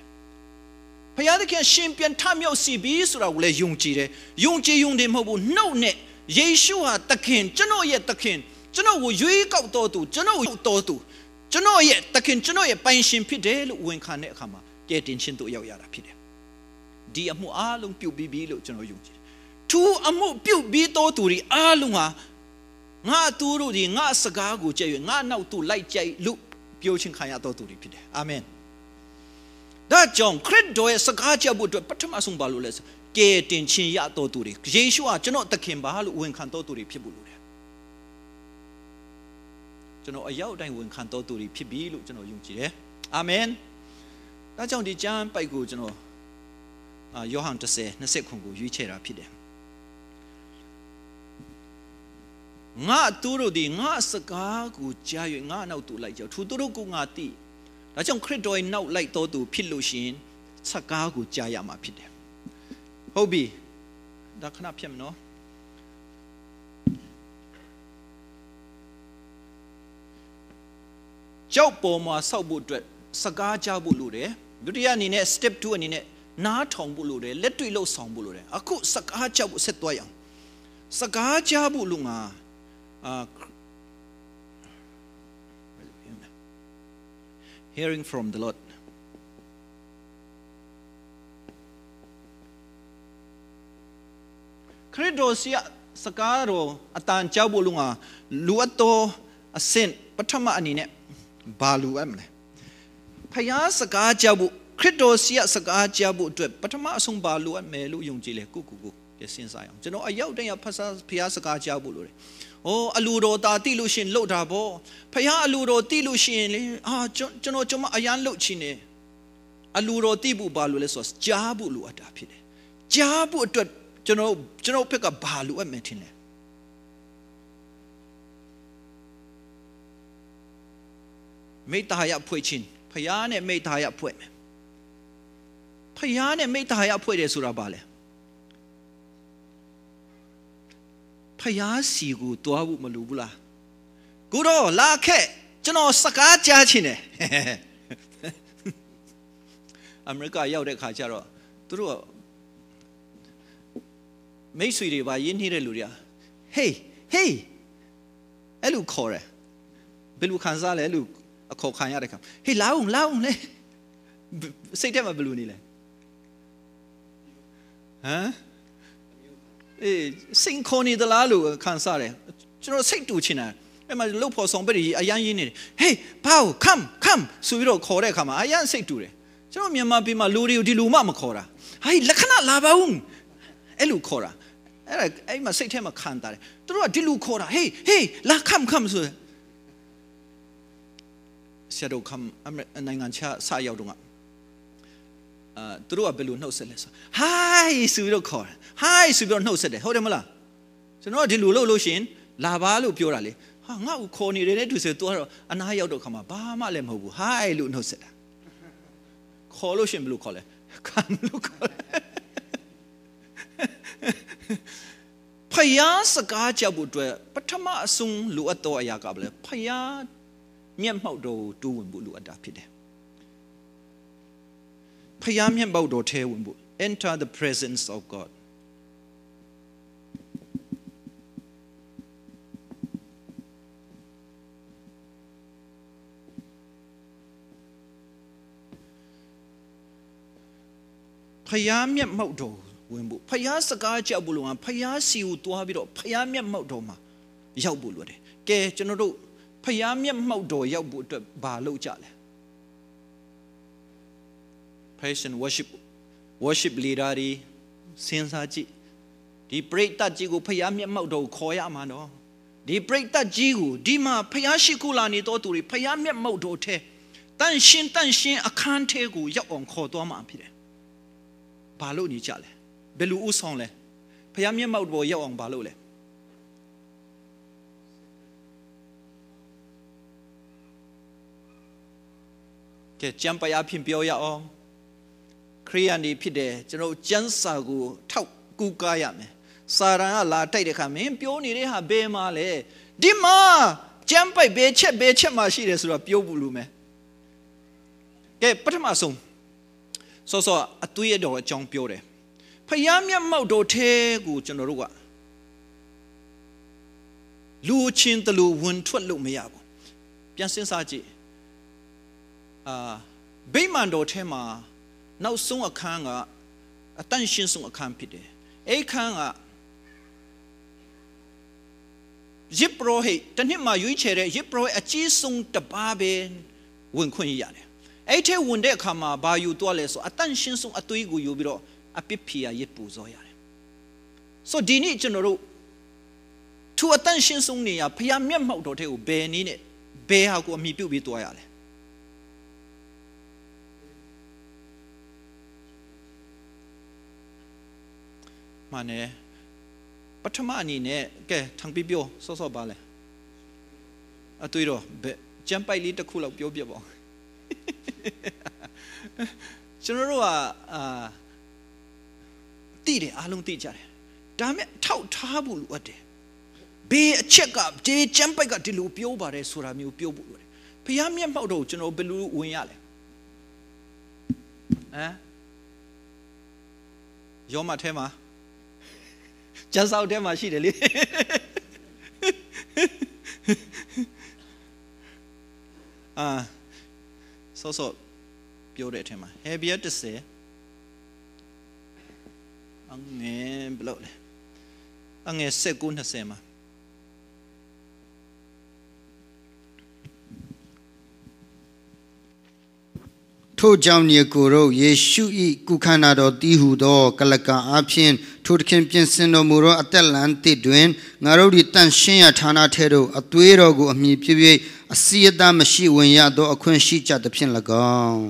S1: ဖခင်သခင်ရှင်ပြန်ထမြောက်စီပြီဆိုတာကိုလည်းယုံကြည်တယ်ယုံကြည်ယုံတယ်မဟုတ်ဘူးနှုတ်နဲ့เยซูว่าตะเคียนเจ้าโนเยตะเคียนเจ้าโนว่ายุยเก่าโตตูเจ้าโนโตตูเจ้าโนเยตะเคียนเจ้าโนเยไปชิมพิเดลุเวนคันเนคามาเกตินชินตุยาวยาราพิเดดีอมูอาลุงปิวบีบีลุเจ้าโนยุงจีทูอมูปิวบีโตตูรีอาลุงฮะงาตูรุดีงาสกากูเจยงาเนาตูไล่ใจลุปิวชิงขายาโตตูรีพิเดอาเมนဒါကြောင့်ခရစ်တော်ရဲ့စကားကြဖို့အတွက်ပထမဆုံးဘာလို့လဲဆိုကဲတင်ချင်းရတော်သူတွေယေရှုကကျွန်တော်သခင်ပါလို့ဝန်ခံတော်သူတွေဖြစ်ဖို့လိုတယ်ကျွန်တော်အရောက်တိုင်းဝန်ခံတော်သူတွေဖြစ်ပြီလို့ကျွန်တော်ယုံကြည်တယ်အာမင်ဒါကြောင့်ဒီကျမ်းပိုက်ကိုကျွန်တော်ယောဟန်10:20ကိုရွေးချယ်တာဖြစ်တယ်ငါသူတို့ဒီငါစကားကိုကြား၍ငါနောက်သူလိုက်ကြောက်သူတို့ကငါသိဒါကြောင့်ခရစ်တော်ရဲ့နောက်လိုက်တော်သူဖြစ်လို့ရှိရင်စကားကိုကြားရမှာဖြစ်တယ်ဟုတ်ပြီဒါခဏဖြစ်မနော်ကြောက်ပေါ်မှာစောက်ဖို့အတွက်စကားကြားဖို့လိုတယ်ဒုတိယအနေနဲ့ step 2အနေနဲ့နားထောင်ဖို့လိုတယ်လက်တွေ့လို့ဆောင်ဖို့လိုတယ်အခုစကားကြားဖို့ဆက်သွားရအောင်စကားကြားဖို့လုံငါhearing from the Lord ခရစ်တော်စီစကားတော်အတန်ကြောက်ဖို့လုံငါလူအတော်အစင်ပထမအနေနဲ့ဘာလူအပ်မလဲဖယားစကားကြောက်ဖို့ခရစ်တော်စီစကားကြောက်ဖို့အတွက်ပထမအဆုံးဘာလူအပ်မယ်လို့ယုံကြည်လေကိုစဉ်းစားအောင်ကျွန်တော်အရောက်တည်းဖယားစကားကြောက်ဖို့လို့တယ်โอ้อลูโรตาติลุชินลุดาบ่พยาอลูโรติลุชินလေကျွန်တော်အရန်လုတ်ချင်တယ်အလူโรတိဘူးဘာလို့လဲဆိုတော့ကြားဖို့လိုအပ်တာဖြစ်တယ်ကြားဖို့အတွက်ကျွန်တော်ဘက်ကဘာလိုအပ်မယ်ထင်လဲမေတ္တာရဖွဲ့ချင်းဖယားနဲ့မေတ္တာရဖွဲ့မယ်ဖယားနဲ့မေတ္တာရဖွဲ့တယ်ဆိုတာဘာလဲဖယားစီကိုတွားဖို့မလိုဘူးလားကိုတော့လာခဲ့ကျွန်တော်စကားကြားချင်တယ်အမေရိကရောက်တဲ့ခါကျတော့သူတို့မိတ်ဆွေတွေပါရင်းနှီးတဲ့လူတွေက hey အဲ့လိုခေါ်တယ်ဘယ်လိုခံစားလဲအဲ့လိုအခေါ်ခံရတဲ့ခါ hey လာအောင်လေစိတ်ထဲမှာဘယ်လိုနေလဲဟမ်စိန်ခေါ်နေသလားလို့ခံစားတယ်ကျွန်တော်စိတ်တူချင်တာအဲ့မှာလှုပ်ဖို့ဆောင်ပဲအရန်ရင်းနေတယ် hey ဘော come ဆိုပြီးတော့ခေါ်တဲ့အခါမှာအရန်စိတ်တူတယ်ကျွန်တော်မြန်မာပြည်မှာလူတွေကိုဒီလူမှမခေါ်တာဟေးလက္ခဏာလာပါဦးအဲ့လိုခေါ်တာအဲ့မှာစိတ်ထဲမှာခံတာတယ်သူတို့ကဒီလူခေါ်တာ hey လာ come ဆိုဆရာတို့ come နိုင်ငံခြားစရောက်တော့သူတို့ကဘယ်လိုနှုတ်ဆက်လဲဆို hi ဆိုပြီးတော့ခေါ်တယ် hi ဆိုပြီးတော့နှုတ်ဆက်တယ်ဟုတ်တယ်မလားကျွန်တော်ဒီလူလို့ရှင်လာပါလို့ပြောတာလေဟာငါ့ကိုခေါ်နေတယ်တဲ့သူဆိုတော့အနားရောက်တော့ခါမှာဘာမှလည်းမဟုတ်ဘူး hi လို့နှုတ်ဆက်တာခေါ်လို့ရှင်ဘယ်လိုခေါ်လဲ come လို့ခေါ်တယ်ဖယားစကားကြောက်ဖို့အတွက်ပထမအဆုံးလိုအပ်သောအရာကဘာလဲဖယားမျက်မှောက်တော်ကိုတိုးဝင်ဖို့လိုအပ်တာဖြစ်တယ်ဖယားမျက်မှောက်တော်ထဲဝင်ဖို့ enter the presence of God ဖယားမျက်မှောက်တော်ဝင်ဖို့ဖယားစကားကြောက်ဖို့လို့ဖယားစီကိုတွားပြီးတော့ဖယားမျက်မှောက်တော်မှာရောက်ဖို့လိုတယ်ကဲကျွန်တော်တို့ဖယားမျက်မှောက်တော်ရောက်ဖို့အတွက်ဘာလုပ်ကြလဲ praise and worship leader တွေစဉ်းစားကြည့်ဒီပရိသတ်ကြီးကိုဖယားမျက်မှောက်တော်ကိုခေါ်ရမှာနော်ဒီပရိသတ်ကြီးကိုဒီမှာဖယားရှိခိုးလာနေတော်သူတွေဖယားမျက်မှောက်တော်ထဲတန်ရှင်းအခန်းထဲကိုရောက်အောင်ခေါ်သွားမှာဖြစ်တယ်ဘာလို့နေကြလဲဘယ်လိုဥဆောင်လဲဖယားမျက်မှောက်တော်ရောက်အောင်ဘာလို့လဲကဲကျမ်းပါရဖြင့်ပြောရအောင်ခရိယန်တွေဖြစ်တယ်ကျွန်တော်ကျမ်းစာကိုထောက်ကူကားရမယ်စာရန်ကလာတိုက်တဲ့ခါမင်းပြောနေတဲ့ဟာဘယ်မှာလဲဒီမှာကျမ်းပိုက်ဘယ်ချက်မှာရှိတယ်ဆိုတော့ပြောဘူးလို့မယ်ကဲပထမဆုံးစောအသွေးတော်အကြောင်းပြောတယ်ဖယားမျက်မှောက်တော်ထဲကိုကျွန်တော်တို့ကလူချင်းတလူဝင်ထွက်လို့မရဘူးပြန်စဉ်းစားကြည့်ဗိမာန်တော်ထဲမှာနောက်ဆုံးအခန်းကအတန့်ရှင်းဆုံးအခန်းဖြစ်တယ်အဲ့ခန်းကယေဘရဟိတနေ့မှာရွေးချယ်တဲ့ယေဘရဟိအကြီးဆုံးတပါးပဲဝင်ခွင့်ရတယ်အဲ့ထဲဝင်တဲ့အခါမှာဘာယူသွားလဲဆိုအတန့်ရှင်းဆုံးအသွေးကိုယူပြီးတော့အပစ်ဖြေရရပူဇော်ရတယ်ဆိုဒီနေ့ကျွန်တော်တို့သူအတန့်ရှင်းဆုံးနေရဖျားမျက်မှောက်တော်ထဲကိုဘယ်နည်းနဲ့ဘယ်ဟာကိုအမိပြုတ်ပြီးသွားရလဲမနဲ့ပထမအနေနဲ့ကဲထံပြပြောစောပါလဲအတွေ့တော့ကျမ်းပိုက်လေးတစ်ခုလောက်ပြောပြပါကျွန်တော်တို့ကတိတယ်အားလုံးသိကြတယ်ဒါမဲ့ထောက်ထားဖို့လိုအပ်တယ်ဘေးအချက်ကဒီကျမ်းပိုက်ကဒီလိုပြောပါတယ်ဆိုတာမျိုးပြောဖို့လိုတယ်ဖျားမျက်မှောက်တော့ကျွန်တော်ဘယ်လိုဝင်ရလဲယောမထဲမှာကျန်စောက်ထဲမှာရှိတယ်လေစောပြောတဲ့အထက်မှာဟေဘီယာ30အငယ်ဘလို့လဲအငယ်19-20မှာ
S2: ထို့ကြောင့်ညီကိုတို့ယေရှု၏ကုခန္ဓာတော်တည်ဟုသောကလကာအဖြစ်ထိုသခင်ပြင်ဆင်တော်မူသောအသက်လမ်းတစ်တွင်ငါတို့သည်တန်ရှင်းရဌာနထဲသို့အသွေးတော်ကိုအမြည်ပြည့်အစီအသားမရှိဝင်ရသောအခွင့်ရှိကြသဖြင့်၎င်း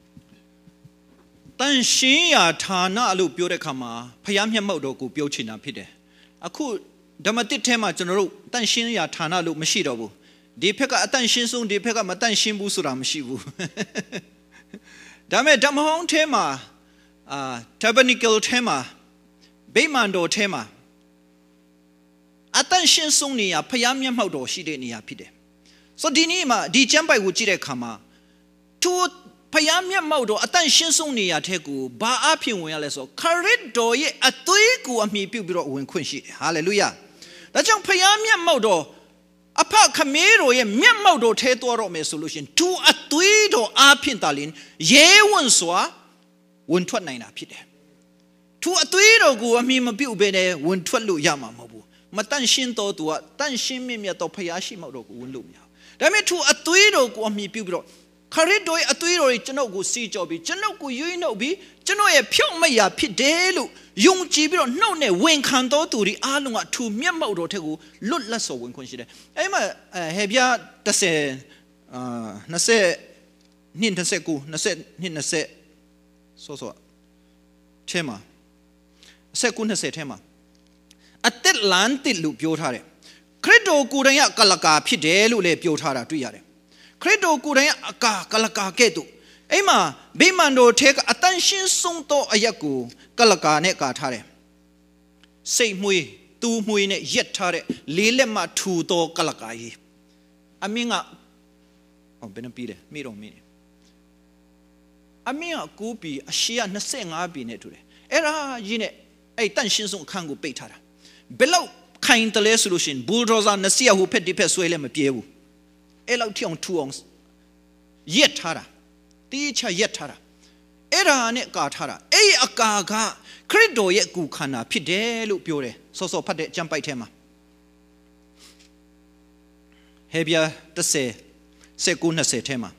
S1: တန်ရှင်းရဌာနလို့ပြောတဲ့အခါမှာဖျားမျက်မှောက်တော်ကိုပြောချင်တာဖြစ်တယ်အခုဓမ္မတစ်ထဲမှာကျွန်တော်တို့တန်ရှင်းရဌာနလို့မရှိတော့ဘူးဒီဘက်ကအတန်ရှင်းဆုံးဒီဘက်ကမတန်ရှင်းဘူးဆိုတာမရှိဘူးဒါမဲ့ဓမ္မဟောင်းထဲမှာtabernacle ထဲမှာဗိမာန်တော်ထဲမှာအတန်ရှင်းဆုံးနေရဖျားမျက်မှောက်တော်ရှိတဲ့နေရာဖြစ်တယ်ဆိုဒီနေ့မှာဒီကျမ်းပိုက်ကိုကြည့်တဲ့အခါမှာသူဖျားမျက်မှောက်တော်အတန်ရှင်းဆုံးနေရာထဲကိုဘာအဖြစ်ဝင်ရလဲဆိုခရစ်တော်ရဲ့အသွေးကိုအမိပြုတ်ပြီးတော့ဝင်ခွင့်ရှိတယ်ဟာလေလုယာဒါကြောင့်ဖျားမျက်မှောက်တော်အဖခမေးတော်ရဲ့မျက်မှောက်တော်ထဲသွားတော့မယ်ဆိုလို့ရှိရင်သူအသွေးတော်အဖြစ်တာလင်ရဲဝန်စွာဝင်ထွက်နိုင်တာဖြစ်တယ်သူအသွေးတော်ကိုအမိမပြုတ်ဘဲနဲ့ဝင်ထွက်လို့ရမှာမဟုတ်ဘူးမတန့်ရှင်းတော်သူကတန့်ရှင်းမြတ်တော်ဖျားရှိမှောက်တော်ကိုဝင်လို့မရဘူးဒါပေမဲ့သူအသွေးတော်ကိုအမိပြုတ်ပြီးတော့ခရစ်တော်ရဲ့အသွေးတော်ကြီးကျွန်ုပ်ကိုစီးကြောပြီးကျွန်ုပ်ကိုရွေးနှုတ်ပြီးကျွန်တော်ရဲ့ဖြုတ်မရဖြစ်တယ်လို့ယုံကြည်ပြီးတော့နှုတ်နဲ့ဝန်ခံတော်သူတွေအားလုံးကသူမျက်မှောက်တော်ထက်ကိုလွတ်လပ်စွာဝင်ခွင့်ရှိတယ်အဲ့မှာဟေဘီယာ20စောထဲမှာ19-20ထဲမှာအသက်လမ်းတစ်လို့ပြောထားတယ်ခရစ်တော်ကိုယ်တိုင်ကလကာဖြစ်တယ်လို့လည်းပြောထားတာတွေ့ရတယ်ခရစ်တော်ကိုယ်တိုင်ကလကာကဲ့သို့အဲ့မှာဗိမာန်တော်ထဲကအတန်ရှင်းဆုံးသောအရက်ကိုကလကာနဲ့ကာထားတယ်စိတ်မွေးတူးမွေးနဲ့ရက်ထားတဲ့လေးလက်မှထူသောကလကာကြီးအမင်းကဘယ်နှပြီလဲမိတော့မိနေအမင်းက9ပြီအရှိက25ပြီနဲ့တူတယ်အဲ့ဒါကြီးနဲ့အဲ့တန်ရှင်းဆုံးအခန်းကိုပိတ်ထားတာဘယ်လောက်ခိုင်တလဲဆိုလို့ရှိရင်ဘူလ်ဒိုဇာနှစ်စီးဟိုဖက်ဒီဖက်ဆွဲလဲမပြေဘူးအဲ့လောက်ထအောင်ထူအောင်ရက်ထားတာတီးချရက်ထားတာအဲ့ဒါနဲ့ကာထားတာအဲ့အကာကခရစ်တော်ရဲ့ကူခန္ဓာဖြစ်တယ်လို့ပြောတယ်စောဖတ်တဲ့ကျမ်းပိုက်ထဲမှာဟေဘီယာ19-20ထဲမှာ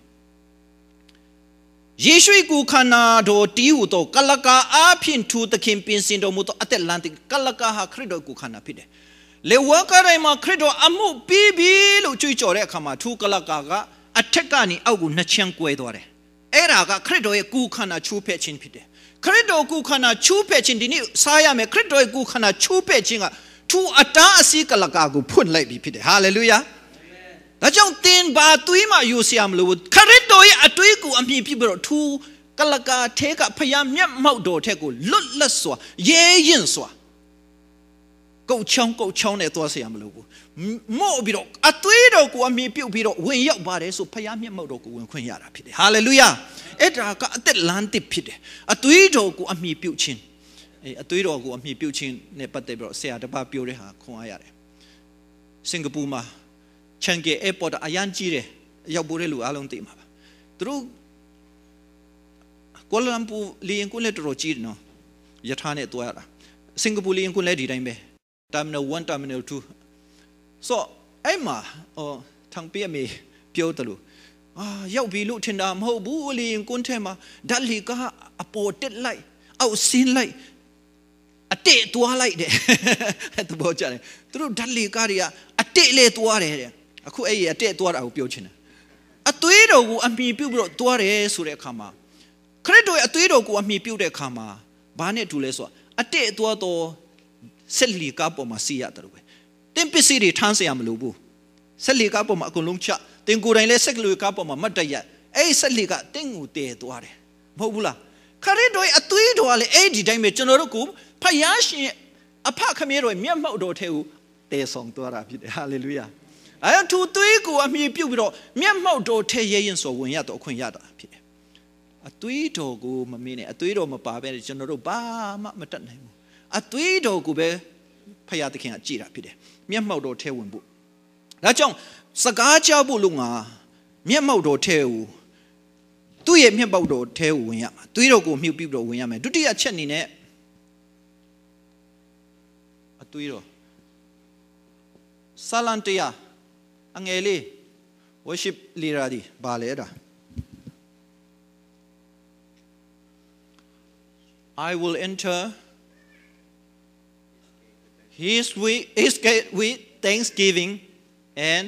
S1: ယေရှုကိုခန္ဓာတော်တီးဟူသောကလကာအဖြစ်သူသခင်ပြင်ဆင်တော်မူသောအသက်လမ်းတစ်ကလကာဟာခရစ်တော်ကိုခန္ဓာဖြစ်တယ်လေဝါကရိုင်မှာခရစ်တော်အမှုပြီးပြီလို့ကြွေးကြော်တဲ့အခါမှာသူကလကာကအထက်ကနေအောက်ကိုနှစ်ချမ်းကွဲသွားတယ်အဲ့ဒါကခရစ်တော်ရဲ့ကိုခန္ဓာချိုးဖဲ့ခြင်းဖြစ်တယ်ခရစ်တော်ကိုခန္ဓာချိုးဖဲ့ခြင်းဒီနေ့စားရမယ်ခရစ်တော်ရဲ့ကိုခန္ဓာချိုးဖဲ့ခြင်းကသူအတားအဆီးကလကာကိုဖွင့်လိုက်ပြီဖြစ်တယ်ဟာလေလုယာဒါကြောင့်တင်ဘာသွေးမှယူစရာမလိုဘူးခရစ်တော်ရဲ့အသွေးကိုအမြင်ပြပြီးတော့သူကလကာထဲကဖျားမျက်မှောက်တော်ထက်ကိုလွတ်လပ်စွာရဲရင်စွာကုတ်ချောင်းနဲ့သွားစရာမလိုဘူးမို့ပြီးတော့အသွေးတော်ကိုအမြင်ပြုတ်ပြီးတော့ဝင်ရောက်ပါတယ်ဆိုဖျားမျက်မှောက်တော်ကိုဝင်ခွင့်ရတာဖြစ်တယ်ဟာလေလုယာအဲ့ဒါကအသက်လမ်းတစ်ဖြစ်တယ်အသွေးတော်ကိုအမြင်ပြုတ်ခြင်းအသွေးတော်ကိုအမြင်ပြုတ်ခြင်းနဲ့ပတ်သက်ပြီးတော့ဆရာတစ်ပါးပြောတဲ့ဟာခွန်အားရတယ်สิงคโปร์มาเชิงเกอร์พอร์ตอายันจีเรยาวบุเรลูอาลงตีมาตรูกัวลาลัมพูเลี้ยงกุนเล่ตรอจีเนาะยะท่าเนี่ยตัวอะไรสิงคโปร์เลี้ยงกุนเล่ดีได้ไหมterminal 1 terminal 2 so ไอ้มาทางเปียมีเปียวตะลุยาวบีลุทินดามหูบูเลี้ยงกุนเทมาดัลลีก็อโปเต็ดไลเอาซินไลอเตะตัวไลเด้ตัวบอกจังเลยตัวดัลลีก็เรียอเตะเลยตัวเด้အခုအဲ့အတက်သွားတာကိုပြောချင်တယ်အသွေးတော်ကိုအမိပြုတ်ပြီးတော့သွားတယ်ဆိုတဲ့အခါမှာခရစ်တော်ရဲ့အသွေးတော်ကိုအမိပြုတ်တဲ့အခါမှာဘာနဲ့တူလဲဆိုတော့အတက်သွားတော့ဆက်လီကားပေါ်မှာစီးရတယ်လို့ပဲတင်းပစ္စည်းတွေထမ်းเสียမလို့ဘူးဆက်လီကားပေါ်မှာအကုန်လုံးချတင်းကိုယ်တိုင်လည်းဆက်လီကားပေါ်မှာမတ်တရအဲ့ဆက်လီကတင်းကိုတည်သွားတယ်မဟုတ်ဘူးလားခရစ်တော်ရဲ့အသွေးတော်ကလည်းအဲ့ဒီတိုင်းပဲကျွန်တော်တို့ကိုဖယားရှင်အဖခမည်းတော်ရဲ့မျက်မှောက်တော်ထဲကိုတည်ဆောင်သွားတာဖြစ်တယ်ဟာလေလုယာအဲ့ထူသွေးကိုအမြင်ပြုတ်ပြီးတော့မျက်မှောက်တော်ထဲရဲရင်ဆိုဝင်ရတော့အခွင့်ရတာဖြစ်တယ်အသွေးတော်ကိုမမင်းနဲ့အသွေးတော်မပါဘဲကျွန်တော်တို့ဘာမှမတတ်နိုင်ဘူးအသွေးတော်ကိုပဲဖယားသခင်ကကြည်တာဖြစ်တယ်မျက်မှောက်တော်ထဲဝင်ဖို့ဒါကြောင့်စကားကြောက်ဖို့လို့ငါမျက်မှောက်တော်ထဲကိုသူ့ရဲ့မျက်မှောက်တော်ထဲကိုဝင်ရမှာသွေးတော်ကိုမြှုပ်ပြီးတော့ဝင်ရမယ်ဒုတိယချက်အနေနဲ့အသွေးတော်ဆာလန်တယာအငယ်လေး worship leader ဒီဘာလဲဒါ I will enter his gate with thanksgiving and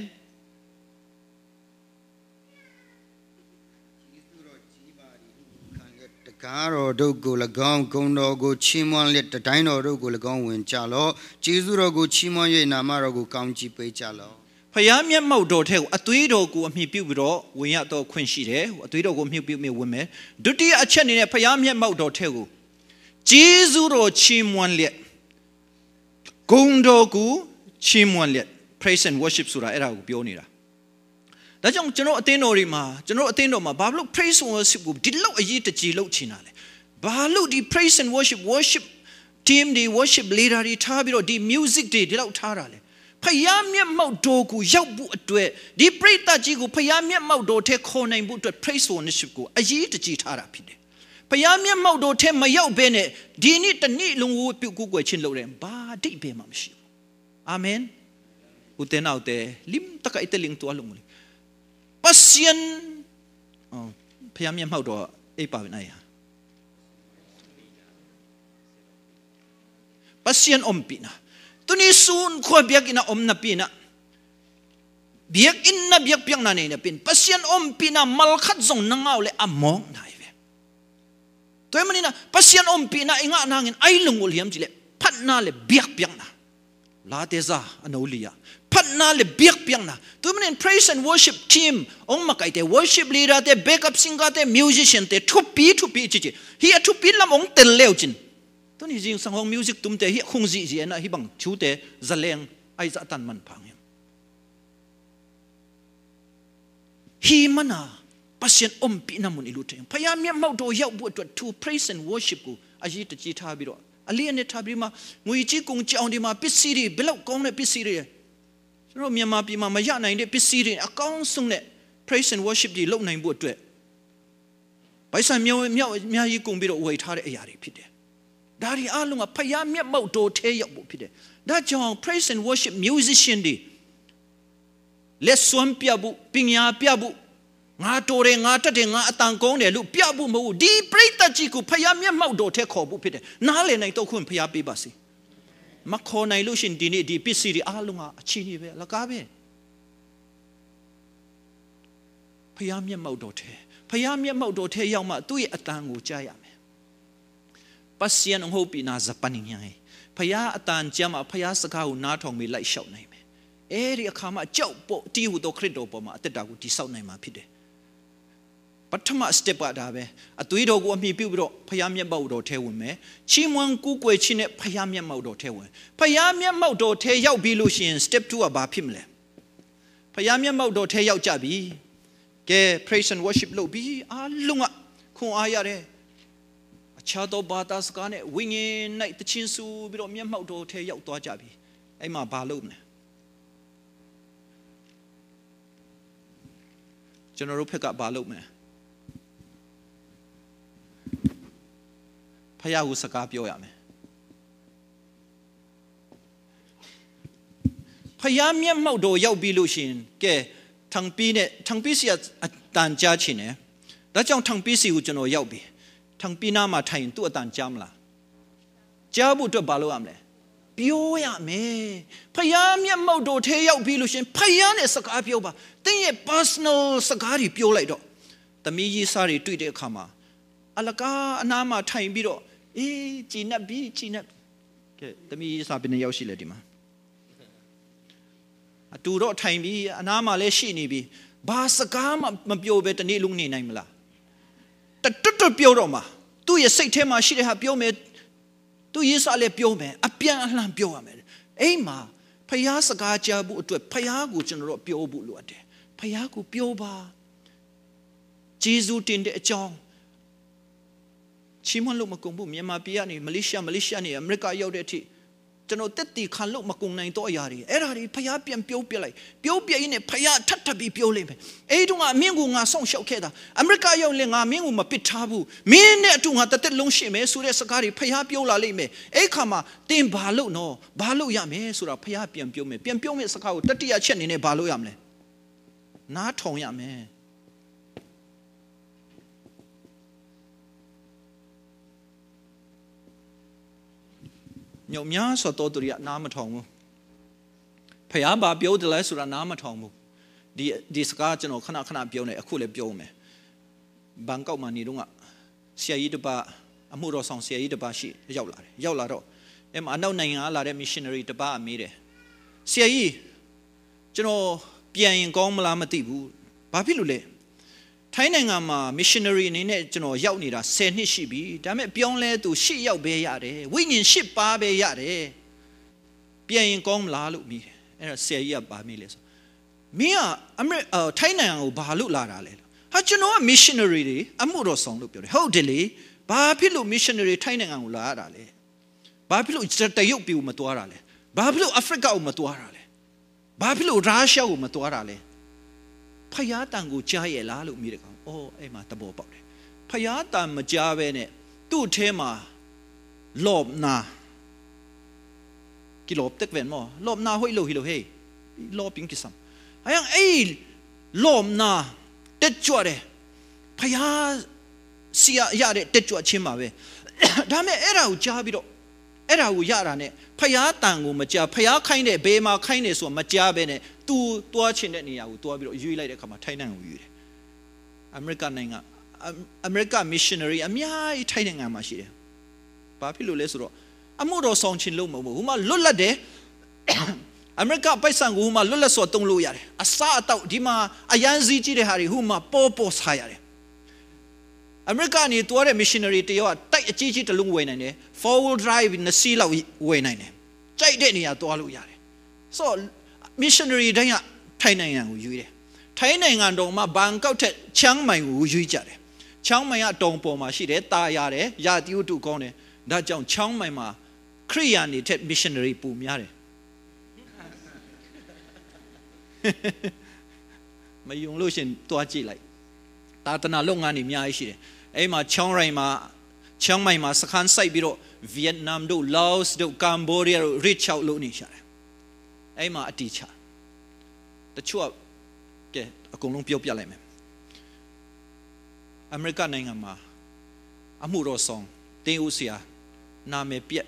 S2: Caro dogo lagong kondo go chimon let the dino dogo lagong win chalo chizuro go chimon ye namaro go kaunchi pe chalo
S1: ဖယားမျက်မှောက်တော်ထဲကိုအသွေးတော်ကိုအမြှပြုတ်ပြီးတော့ဝင်ရတော့ခွင့်ရှိတယ်အသွေးတော်ကိုမြှပြုတ်ပြီးဝင်မယ်ဒုတိယအချက်အနေနဲ့ဖယားမျက်မှောက်တော်ထဲကိုဂျေဇုတော်ချီးမွမ်းလျက်ဂုဏ်တော်ကိုချီးမွမ်းလျက် praise and worship ဆိုတာအဲ့ဒါကိုပြောနေတာဒါကြောင့်ကျွန်တော်အသင်းတော်တွေမှာဘာလို့ praise and worship ကိုဒီလောက်အရေးတကြီးလုပ်ချင်တာလဲဘာလို့ဒီ praise and worship team တွေ worship leader တွေထားပြီးတော့ဒီ music တွေဒီလောက်ထားတာလဲဖယားမျက်မှောက်တော်ကိုရောက်ဖို့အတွက်ဒီပရိသတ်ကြီးကိုဖယားမျက်မှောက်တော်ထဲခေါ်နိုင်ဖို့အတွက် praise and worship ကိုအရေးတကြီးထားတာဖြစ်တယ်ဖယားမျက်မှောက်တော်ထဲမရောက်ဘဲနဲ့ဒီနေ့တနေ့လုံးကိုပြုတ်ကိုယ်ချင်းလုပ်တယ်ဘာအတိတ်ပဲမှမရှိဘူးအာမင်ဦးတဲ့နောက်တဲ့lim taka iteling to along muli passion ဖယားမျက်မှောက်တော်အိပ်ပါနိုင်ဟာ passion ompina tuni sun kho biak ina omna pina biak inna biak piang na ne pin passion ompina mal khat zong nangaw le among nai ve toy manina passion ompina inga nangin ai lungul hiam chile phatna le biak piang na la teza anolia phatna le biak piang na toy manin praise and worship team ong makai te worship leader te backup singer te musician te thupi chi hi a thupi lam ong tel leo chin tuni jing sang hong music tum te hi khung ji na hi bang chu te zaleng ai za tan man phang hi mana passion ompi na mun ilu te phaya myam mau do yaw bu atwa to praise and worship ku aji ta chi tha bi ro ali ne tha bi ma ngui chi kung chi ong di ma pisi ri belau kong ne pisi ri so Myanmar pi ma ma ya nai de pisi ri akong sung ne praise and worship di lou nai bu atwa bai san myaw yi kung bi ro wai tha de aya ri phit deဒါရီအလုံးကဖယားမျက်မှောက်တော်ထဲရောက်ဖို့ဖြစ်တယ်ဒါကြောင့် praise and worship musician တွေလက်စွမ်းပြဖို့ပညာပြဖို့ငါတော်တယ်ငါတက်တယ်ငါအတန်ကောင်းတယ်လို့ပြဖို့မဟုတ်ဒီပရိသတ်ကြီးကိုဖယားမျက်မှောက်တော်ထဲခေါ်ဖို့ဖြစ်တယ်နားလည်နိုင်တော့ခွင့်ဖယားပေးပါစေမခေါ်နိုင်လို့ရှင်ဒီနေ့ဒီပစ္စည်းတွေအလုံးကအချီးနေပဲလကားပဲဖယားမျက်မှောက်တော်ထဲရောက်မှသူ့ရဲ့အတန်ကိုကြားရမယ်passion ong hopi na zapaning yang phaya atan chama phaya saka hu na thong me lai shaut nai me eri akha ma chau po ti hu to khrit do po ma atat ta ku ti saut nai ma phit de pathama step ka da be atui do ku ami pyu bi do phaya myat mau do the win me chi mwan ku kwai chin ne phaya myat mau do the win phaya myat mau do the yauk bi lo shin step 2 ka ba phit mle phaya myat mau do the yauk ja bi ke praise and worship lo bi a lunga khon a ya deချာတော့ဘာသာစကားနဲ့ဝိညာဉ်၌တချင်းဆူပြီးတော့မျက်မှောက်တော်ထဲရောက်သွားကြပြီအဲ့မှာဘာလုပ်မလဲကျွန်တော်တို့ဖက်ကဘာလုပ်မလဲဖယားကိုစကားပြောရမယ်ဖယားမျက်မှောက်တော်ရောက်ပြီးလို့ရှိရင်ကဲထံပီးနဲ့ထံပီးစီအတန်ကြားချင်တယ်ဒါကြောင့်ထံပီးစီကိုကျွန်တော်ရောက်ပြီထံပီးနားမှာထိုင်သူ့အတန်ကြားမလားကြားဖို့အတွက်ဘာလုပ်ရမလဲပြောရမယ်ဖယားမျက်မှောက်တော်ထဲရောက်ပြီးလို့ရှိရင်ဖယားနဲ့စကားပြောပါတင်းရဲ့ personal စကားတွေပြောလိုက်တော့သမီးကြီးစားတွေတွေ့တဲ့အခါမှာအလကားအနားမှာထိုင်ပြီးတော့အေးကြည်နပ်ပြီးကြည်နပ်ကဲသမီးကြီးစားဘယ်နှယောက်ရှိလဲဒီမှာအတူတော့ထိုင်ပြီးအနားမှာလည်းရှိနေပြီဘာစကားမှမပြောဘဲတနေ့လုံးနေနိုင်မလားတွတ်ပြောတော့မှာသူ့ရဲ့စိတ်ထဲမှာရှိတဲ့ဟာပြောမယ်သူရေးစားလည်းပြောမယ်အပြန်အလှန်ပြောရမယ်အိမ်မှာဖယားစကားကြားဖို့အတွက်ဖယားကိုကျွန်တော်တို့ပြောဖို့လိုအပ်တယ်ဖယားကိုပြောပါဂျေဇုတင်တဲ့အကြောင်းချီးမွမ်းလို့မကုန်ဘူးမြန်မာပြည်ကနေမလေးရှားနေအမေရိကရောက်တဲ့အထိကျွန်တော်တက်တီခံလို့မကုန်နိုင်တော့အရာတွေအဲ့ဒါတွေဖယားပြန်ပြောပြလိုက်ပြောပြရင်းနဲ့ဖယားထပ်ပြီးပြောလိမ့်မယ်အဲ့တုန်းကအမင်းကိုငါဆောင်ရှောက်ခဲ့တာအမေရိကရောက်ရင်ငါမင်းကိုမပစ်ထားဘူးမင်းနဲ့အတူငါတက်လုံးရှိမယ်ဆိုတဲ့စကားတွေဖယားပြောလာလိမ့်မယ်အဲ့ခါမှာတင်ဘာလို့နော်ဘာလို့ရမယ်ဆိုတာဖယားပြန်ပြောမယ်ပြန်ပြောမယ့်စကားကိုတတိယချက်အနေနဲ့ဘာလို့ရမလဲနားထောင်ရမယ်ညောင်များဆိုတော့သူရနားမထောင်ဘူးဖယားဘာပြောတယ်လဲဆိုတာနားမထောင်ဘူးဒီစကားကျွန်တော်ခဏပြောနေအခုလည်းပြောမယ်ဘန်ကောက်မှာနေတော့ဆရာကြီးတပါအမှုတော်ဆောင်ဆရာကြီးတပါရှိရောက်လာတော့အဲ့မှာအနောက်နိုင်ငံကလာတဲ့ missionary တပါအမေးတယ်ဆရာကြီးကျွန်တော်ပြန်ရင်ကောင်းမလားမသိဘူးဘာဖြစ်လို့လဲထိုင်းနိုင်ငံမှာ missionary အနေနဲ့ကျွန်တော်ရောက်နေတာ10နှစ်ရှိပြီဒါပေမဲ့ပြောင်းလဲသူ10ယောက်ပဲရတယ်ဝိညာဉ်10ပါးပဲရတယ်ပြန်ရင်ကောင်းမလားလို့မြည်တယ်အဲ့တော့ဆရာကြီးကပါမိလဲဆိုမင်းကထိုင်းနိုင်ငံကိုဘာလို့လာတာလဲဟာကျွန်တော်က missionary တွေအမှုတော်ဆောင်လို့ပြောတယ်ဟုတ်တယ်လေဘာဖြစ်လို့ missionary ထိုင်းနိုင်ငံကိုလာရတာလဲဘာဖြစ်လို့တရုတ်ပြည်ကိုမသွားတာလဲဘာဖြစ်လို့အာဖရိကကိုမသွားတာလဲဘာဖြစ်လို့ရုရှားကိုမသွားတာလဲဖယားတန်ကိုကြားရဲ့လားလို့မြည်တယ်ကောင်အော်အဲ့မှာတဘောပေါက်တယ်ဖယားတန်မကြားပဲနဲ့သူ့ထဲမှာလောဘနာကီလောဘတက်ဝင်မောလောဘနာဟိုလိုဟေးလောဘပင်းကိစမ်အယံအေးလောဘနာတက်ကြွတယ်ဖယားစီရတဲ့တက်ကြွချင်းပါပဲဒါမဲ့အဲ့ဒါကိုကြားပြီးတော့အဲ့ဒါကိုရတာနဲ့ဖယားတန်ကိုမကြားဖယားခိုင်းတဲ့ဘေးမှာခိုင်းတယ်ဆိုတာမကြားပဲနဲ့သူတွားချင်တဲ့နေရာကိုတွားပြီးတော့ရွေးလိုက်တဲ့အခါမှာထိုင်းနိုင်ငံကိုရွေးတယ်အမေရိကန်နိုင်ငံအမေရိက missionary အများကြီးထိုင်းနိုင်ငံမှာရှိတယ်ဘာဖြစ်လို့လဲဆိုတော့အမှုတော်ဆောင်ခြင်းလို့မဟုတ်ဘူးဟိုမှာလွတ်လပ်တယ်အမေရိကပိုက်ဆံကိုဟိုမှာလွတ်လပ်စွာတုံးလို့ရတယ်အစားအသောက်ဒီမှာအရန်စည်းကြီးတဲ့ဟာတွေဟိုမှာပေါ်စားရတယ်အမေရိကနေတွားတဲ့ missionary တယောက်ကတိုက်အကြီးကြီးတစ်လုံးဝယ်နိုင်တယ် four wheel drive နှစ်စီးလောက်ဝယ်နိုင်တယ်ကြိုက်တဲ့နေရာတွားလို့ရတယ်ဆိုတော့ missionary တိုင်းကထိုင်းနိုင်ငံကိုယူတယ်ထိုင်းနိုင်ငံတော်မှာဘန်ကောက်ထက်ချန်းမိုင်ကိုယူကြတယ်ချန်းမိုင်ကတောင်ပေါ်မှာရှိတယ်တာရတယ်ရာသီဥတုကောင်းတယ်ဒါကြောင့်ချန်းမိုင်မှာခရိယာန်တွေထက် missionary ပိုများတယ်မယုံလို့ရှင်တွားကြည့်လိုက်တာတနာလုပ်ငန်းတွေအများကြီးရှိတယ်အဲ့မှာချောင်းရိုင်မှာချောင်းမိုင်မှာစခန်းစိုက်ပြီးတော့ဗီယက်နမ်တို့လာအိုတို့ကမ္ဘောဒီးယားတို့ reach out လုပ်နေကြတယ်အဲ့မှာအတီချတချို့ကဲအကုန်လုံးပြောပြလိုက်မယ်အမေရိကန်နိုင်ငံမှာအမှုတော်ဆောင်တင်းဦးဆရာနာမည်ပြက်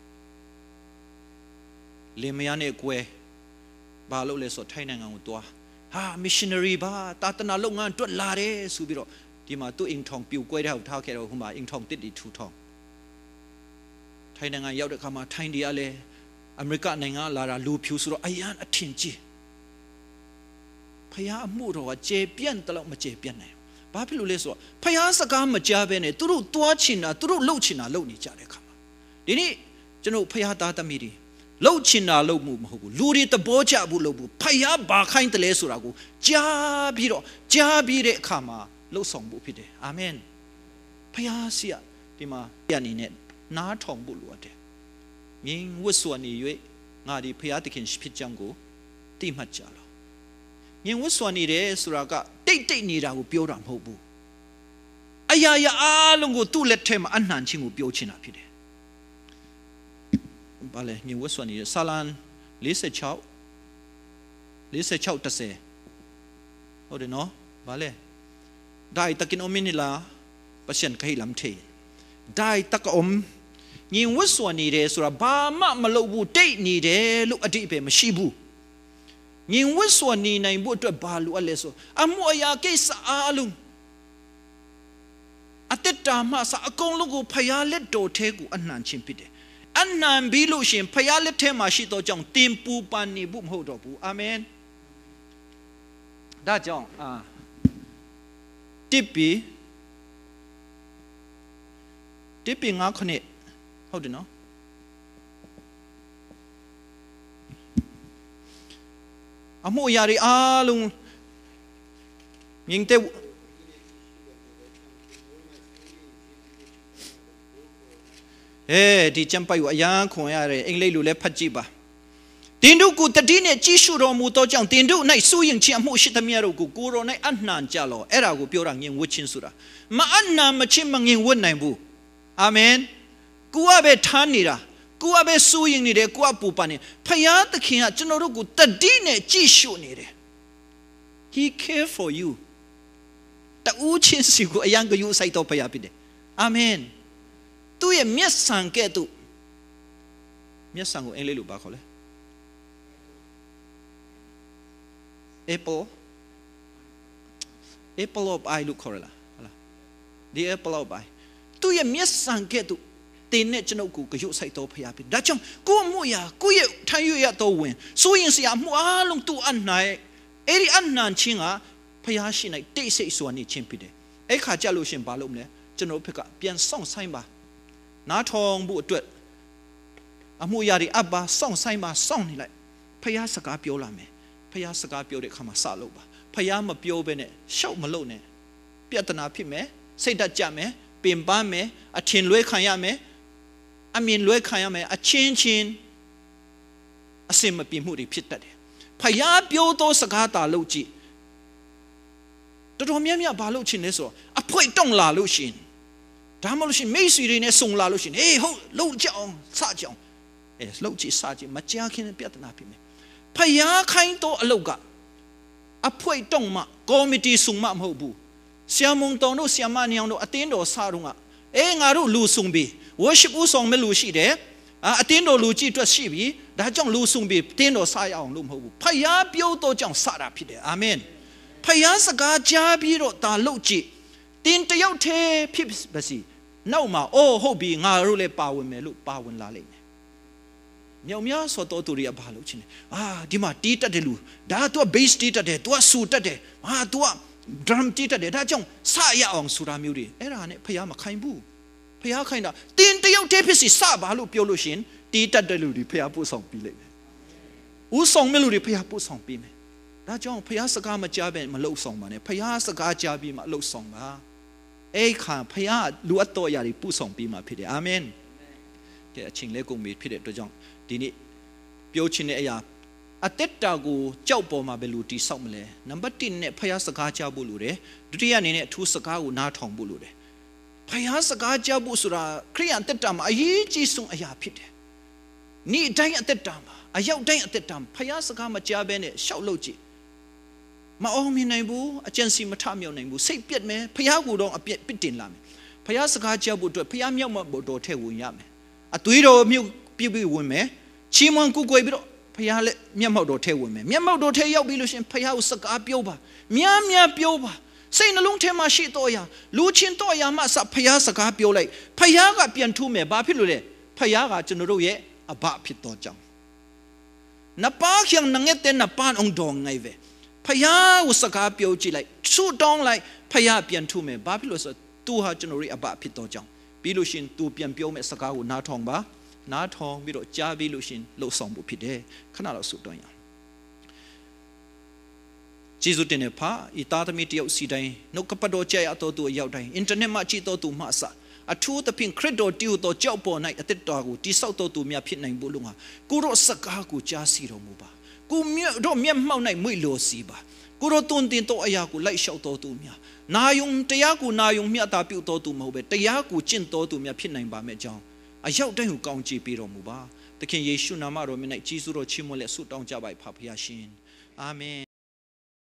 S1: လင်မယားနဲ့ကွဲဘာလို့လဲဆိုထိုင်းနိုင်ငံကိုတွားဟာ missionary ဘာတာတနာလုပ်ငန်းတွက်လာတယ်ဆိုပြီးတော့ဒီမှာသူ့အင်ထောင်ပြိုကွဲတဲ့ဟောက်ထားခဲ့တော့ဟိုမှာအင်ထောင်တစ်တီထူထောင်ထိုင်းနိုင်ငံရောက်တဲ့အခါမှာထိုင်းတွေကလည်းအမေရိကနိုင်ငံလာတာလူဖြူဆိုတော့အရန်အထင်ကြီးဖယားအမှုတော်ကကျေပြန့်တယ်လို့မကျေပြန့်နိုင်ဘာဖြစ်လို့လဲဆိုတော့ဖယားစကားမကြားဘဲနဲ့သူတို့တွားချင်တာသူတို့လှုပ်ချင်တာလှုပ်နေကြတဲ့အခါမှာဒီနေ့ကျွန်တော်ဖယားသားသမီးတွေလှုပ်ချင်တာလှုပ်မှုမဟုတ်ဘူးလူတွေတဘောချဘူးလှုပ်ဘူးဖယားဘာခိုင်းတယ်လဲဆိုတာကိုကြားပြီးတဲ့အခါမှာလှုပ်ဆောင်ဖို့ဖြစ်တယ်အာမင်ဖယားစီဒီမှာပြအနေနဲ့နားထောင်ဖို့လိုအပ်တယ်မြင်းဝတ်စွာနေ၍ငါဒီဖယားသခင်ဖြစ်ကြောင်းကိုသိမှတ်ကြလော yin wuswani re suraga date nira gu pyoram hobu ayaya alungu tu let them annan chingu pyochina phide bale yin wuswani re salan 46 tase hode no bale dai takin ominila pasien kai lam the dai tak om yin wuswani re sura ba ma malo bu date ni de lu adi pe ma shi bu yin wuswani nai bu atwat ba lu ale so amu aya kaisa alung atetta ma sa akong lu ko phaya let do the ku annan chin phit de annan bi lu shin phaya let the ma shi to jaung tin pu pan ni bu ma ho do bu amen da jaung tipi 5 khone ဟုတ်တယ်နော်အမှုအရာတွေအားလုံးမြင်တဲ့ဒီကျမ်းပိုက်ကိုအရန်ခွန်ရတယ်အင်္ဂလိပ်လိုလည်းဖတ်ကြည့်ပါတင်တို့ကိုတတိနဲ့ကြည့်ရှုတော်မူသောကြောင့်တင်တို့၌စိုးရင်ခြင်းအမှုရှိသမျှတို့ကိုကိုရော၌အနှံကြလောအဲ့ဒါကိုပြောတာငင်ဝတ်ခြင်းဆိုတာမအနှံမချင်းမငင်ဝတ်နိုင်ဘူးအာမင်ကိုကပဲထားနေတာကိုကပဲစိုးရင်နေတယ်ကိုကပူပန်နေဖယားသခင်ကကျွန်တော်တို့ကိုတတိနဲ့ကြည့်ရှုနေတယ် He care for you တူးချင်းစီကိုအရန်ကယူဆိုင်တော့ဖယားဖြစ်တယ်အာမင်သူ့ရဲ့မျက်စံကဲ့သို့မျက်စံကိုအင်္ဂလိပ်လိုပါခေါ်လဲ Apple of eye လို့ခေါ်ရလားဟုတ်လား The apple of eye သူ့ရဲ့မျက်စံကဲ့သို့တင်နဲ့ကျွန်ုပ်ကိုကြွဆိုင်တော်ဖျားပြီဒါကြောင့်ကိုယ့်အမှုရာကိုယ့်ရဲ့ထိုင်ရတော်ဝင်စိုးရင်စရာမှုအားလုံးသူ့အနိုင်အဲ့ဒီအနံချင်းကဖျားရှိနိုင်တိတ်ဆိတ်စွာနေချင်းဖြစ်တယ်အဲ့ခါကြလို့ရှင်ဘာလုပ်မလဲကျွန်တော်ဖက်ကပြန်စောင့်ဆိုင်ပါနားထောင်ဖို့အတွက်အမှုရာတွေအပ်ပါစောင့်ဆိုင်ပါစောင့်နေလိုက်ဖျားစကားပြောလာမယ်ဖျားစကားပြောတဲ့အခါမှာစလုပ်ပါဖျားမပြောဘဲနဲ့ရှောက်မလုပ်နဲ့ပြဿနာဖြစ်မယ်စိတ်ဓာတ်ကြမယ်ပင်ပန်းမယ်အထင်လွဲခံရမယ်အမြင်လွဲခံရမယ်အချင်းချင်းအစင်မပြေမှုတွေဖြစ်တတ်တယ်ဖယားပြောသောစကားတာလို့ကြည့်တော်များများဘာလို့ချင်းလဲဆိုအဖွင့်တောင်းလာလို့ရှင်ဒါမှမဟုတ်ရှင်မိတ်ဆွေတွေနဲ့ဆုံလာလို့ရှင်ဟေးဟုတ်လုံးကြအောင်စကြအောင်လှုပ်ကြည့်စကြည့်မကြားခင်ပြဿနာဖြစ်မယ်ဖယားခိုင်းသောအလုပ်ကအဖွင့်တောင်းမှကော်မတီဆုံမှမဟုတ်ဘူးဆရာမုံတော်တို့ဆရာမညောင်တို့အတင်းတော်စားတော့ငါတို့လူဆုံပြီworship ဦးဆောင်မဲ့လူရှိတယ်အတင်းတော်လူကြည့်အတွက်ရှိပြီဒါကြောင့်လူဆုံပြီတင်းတော်စားရအောင်လို့မဟုတ်ဘူးဖယားပြောတော့ကြောင့်စတာဖြစ်တယ်အာမင်ဖယားစကားကြားပြီးတော့ဒါလုပ်ကြည့်တင်းတယောက်တည်းဖြစ်ပါစီနောက်မှာအိုးဟုတ်ပြီငါတို့လည်းပါဝင်မယ်လို့ပါဝင်လာလိမ့်မယ်မြောင်များဆိုတော့သူတွေကဘာလုပ်ချင်လဲဒီမှာတီးတတ်တယ်လူဒါသူက bass တီးတတ်တယ်သူကဆူတတ်တယ်သူက drum တီးတတ်တယ်ဒါကြောင့်စရအောင်ဆိုတာမျိုးတွေအဲ့ဒါနဲ့ဖယားမခိုင်းဘူးဖယားခိုင်းတာတင်းတယောက်တည်းဖြစ်စီစပါလို့ပြောလို့ရှင်တီးတတ်တဲ့လူတွေဖယားပို့ဆောင်ပြီးလိုက်မယ်ဦးဆောင်မဲ့လူတွေဖယားပို့ဆောင်ပြီးမယ်ဒါကြောင့်ဖယားစကားမကြားပဲမလှုပ်ဆောင်ပါနဲ့ဖယားစကားကြားပြီးမှလှုပ်ဆောင်ပါအဲ့ခါဖယားလူအပ်တော်ရာတွေပို့ဆောင်ပြီးမှဖြစ်တယ်အာမင်ကဲအချင်းလေးကုန်ပြီဖြစ်တဲ့အတွက်ကြောင့်ဒီနေ့ပြောချင်တဲ့အရာအသက်တာကိုကြောက်ပေါ်မှာပဲလူတီဆောက်မလဲနံပါတ်1နဲ့ဖယားစကားကြားဖို့လိုတယ်ဒုတိယအနေနဲ့အထူးစကားကိုနားထောင်ဖို့လိုတယ်ဖယားစကားကြားဖို့ဆိုတာခရိယန်အသက်တာမှာအရေးကြီးဆုံးအရာဖြစ်တယ်နေ့တိုင်းအသက်တာမှာအရောက်တိုင်းအသက်တာမှာဖယားစကားမကြားဘဲနဲ့ရှောက်လို့ကြည့်မအောင်မြင်နိုင်ဘူးအကျဉ်းစီမထမြောက်နိုင်ဘူးစိတ်ပြက်မယ်ဖယားကိုတော့အပြစ်ပစ်တင်လာမယ်ဖယားစကားကြားဖို့အတွက်ဖယားမြောက်မဖို့တော်ထဲဝင်ရမယ်အသွေးတော်မြုပ်ပြပြဝင်မယ်ချီးမွမ်းကူကွယ်ပြီးတော့ဖယားလည်းမျက်မှောက်တော်ထဲဝင်မယ်မျက်မှောက်တော်ထဲရောက်ပြီးလို့ရှင်ဖယားကိုစကားပြောပါများများပြောပါစိတ်နှလုံးထဲမှာရှိတော့ရလူချင်းတော့ရမှစဖယားစကားပြောလိုက်ဖယားကပြန်ထူးမယ်ဘာဖြစ်လို့လဲဖယားကကျွန်တော်တို့ရဲ့အဘဖြစ်တော့ကြောင်းနပါးခင်ငငယ်တဲ့နပန်းအောင်တော်ငိုင်ပဲဖယားကိုစကားပြောကြည့်လိုက်ဆူတောင်းလိုက်ဖယားပြန်ထူးမယ်ဘာဖြစ်လို့ဆိုသူဟာကျွန်တော်တို့ရဲ့အဘဖြစ်တော့ကြောင်းပြီးလို့ရှင်သူပြန်ပြောမယ်စကားကိုနားထောင်ပါနားထောင်ပြီးတော့ကြားပြီးလို့ရှင်လှုပ်ဆောင်ဖို့ဖြစ်တယ်ခဏတော့ဆူတောင်းရအောင်ကျေးဇူးတင်တဲ့ဖာဤသားသမီးတယောက်စီတိုင်းနှုတ်ကပတ်တော်ကြရတော်သူအရောက်တိုင်းအင်တာနက်မှာကြည့်တော်သူမှအစအထူးသဖြင့်ခရစ်တော်တည်တော်ကြောက်ပေါ်၌အသက်တော်ကိုတိဆောက်တော်သူများဖြစ်နိုင်ဖို့လုံဟာကိုရောစကားကိုကြားစီတော်မူပါกูเมียรอเมียเมาในไม่โลสีบะกูรอตุนตินโตอายากูไล่เช่าโตตูเมียนายุงเตียกูนายุงเมียตาปิวโตตูมาเบเตียกูจินโตตูเมียพิษในบาเมจังอายาได้หูกองจีปีรอมูบาแต่เขียนเยซูนามารอมีในจีสุโรชิโมเลสุดองจะใบพาพยาชินอาเมน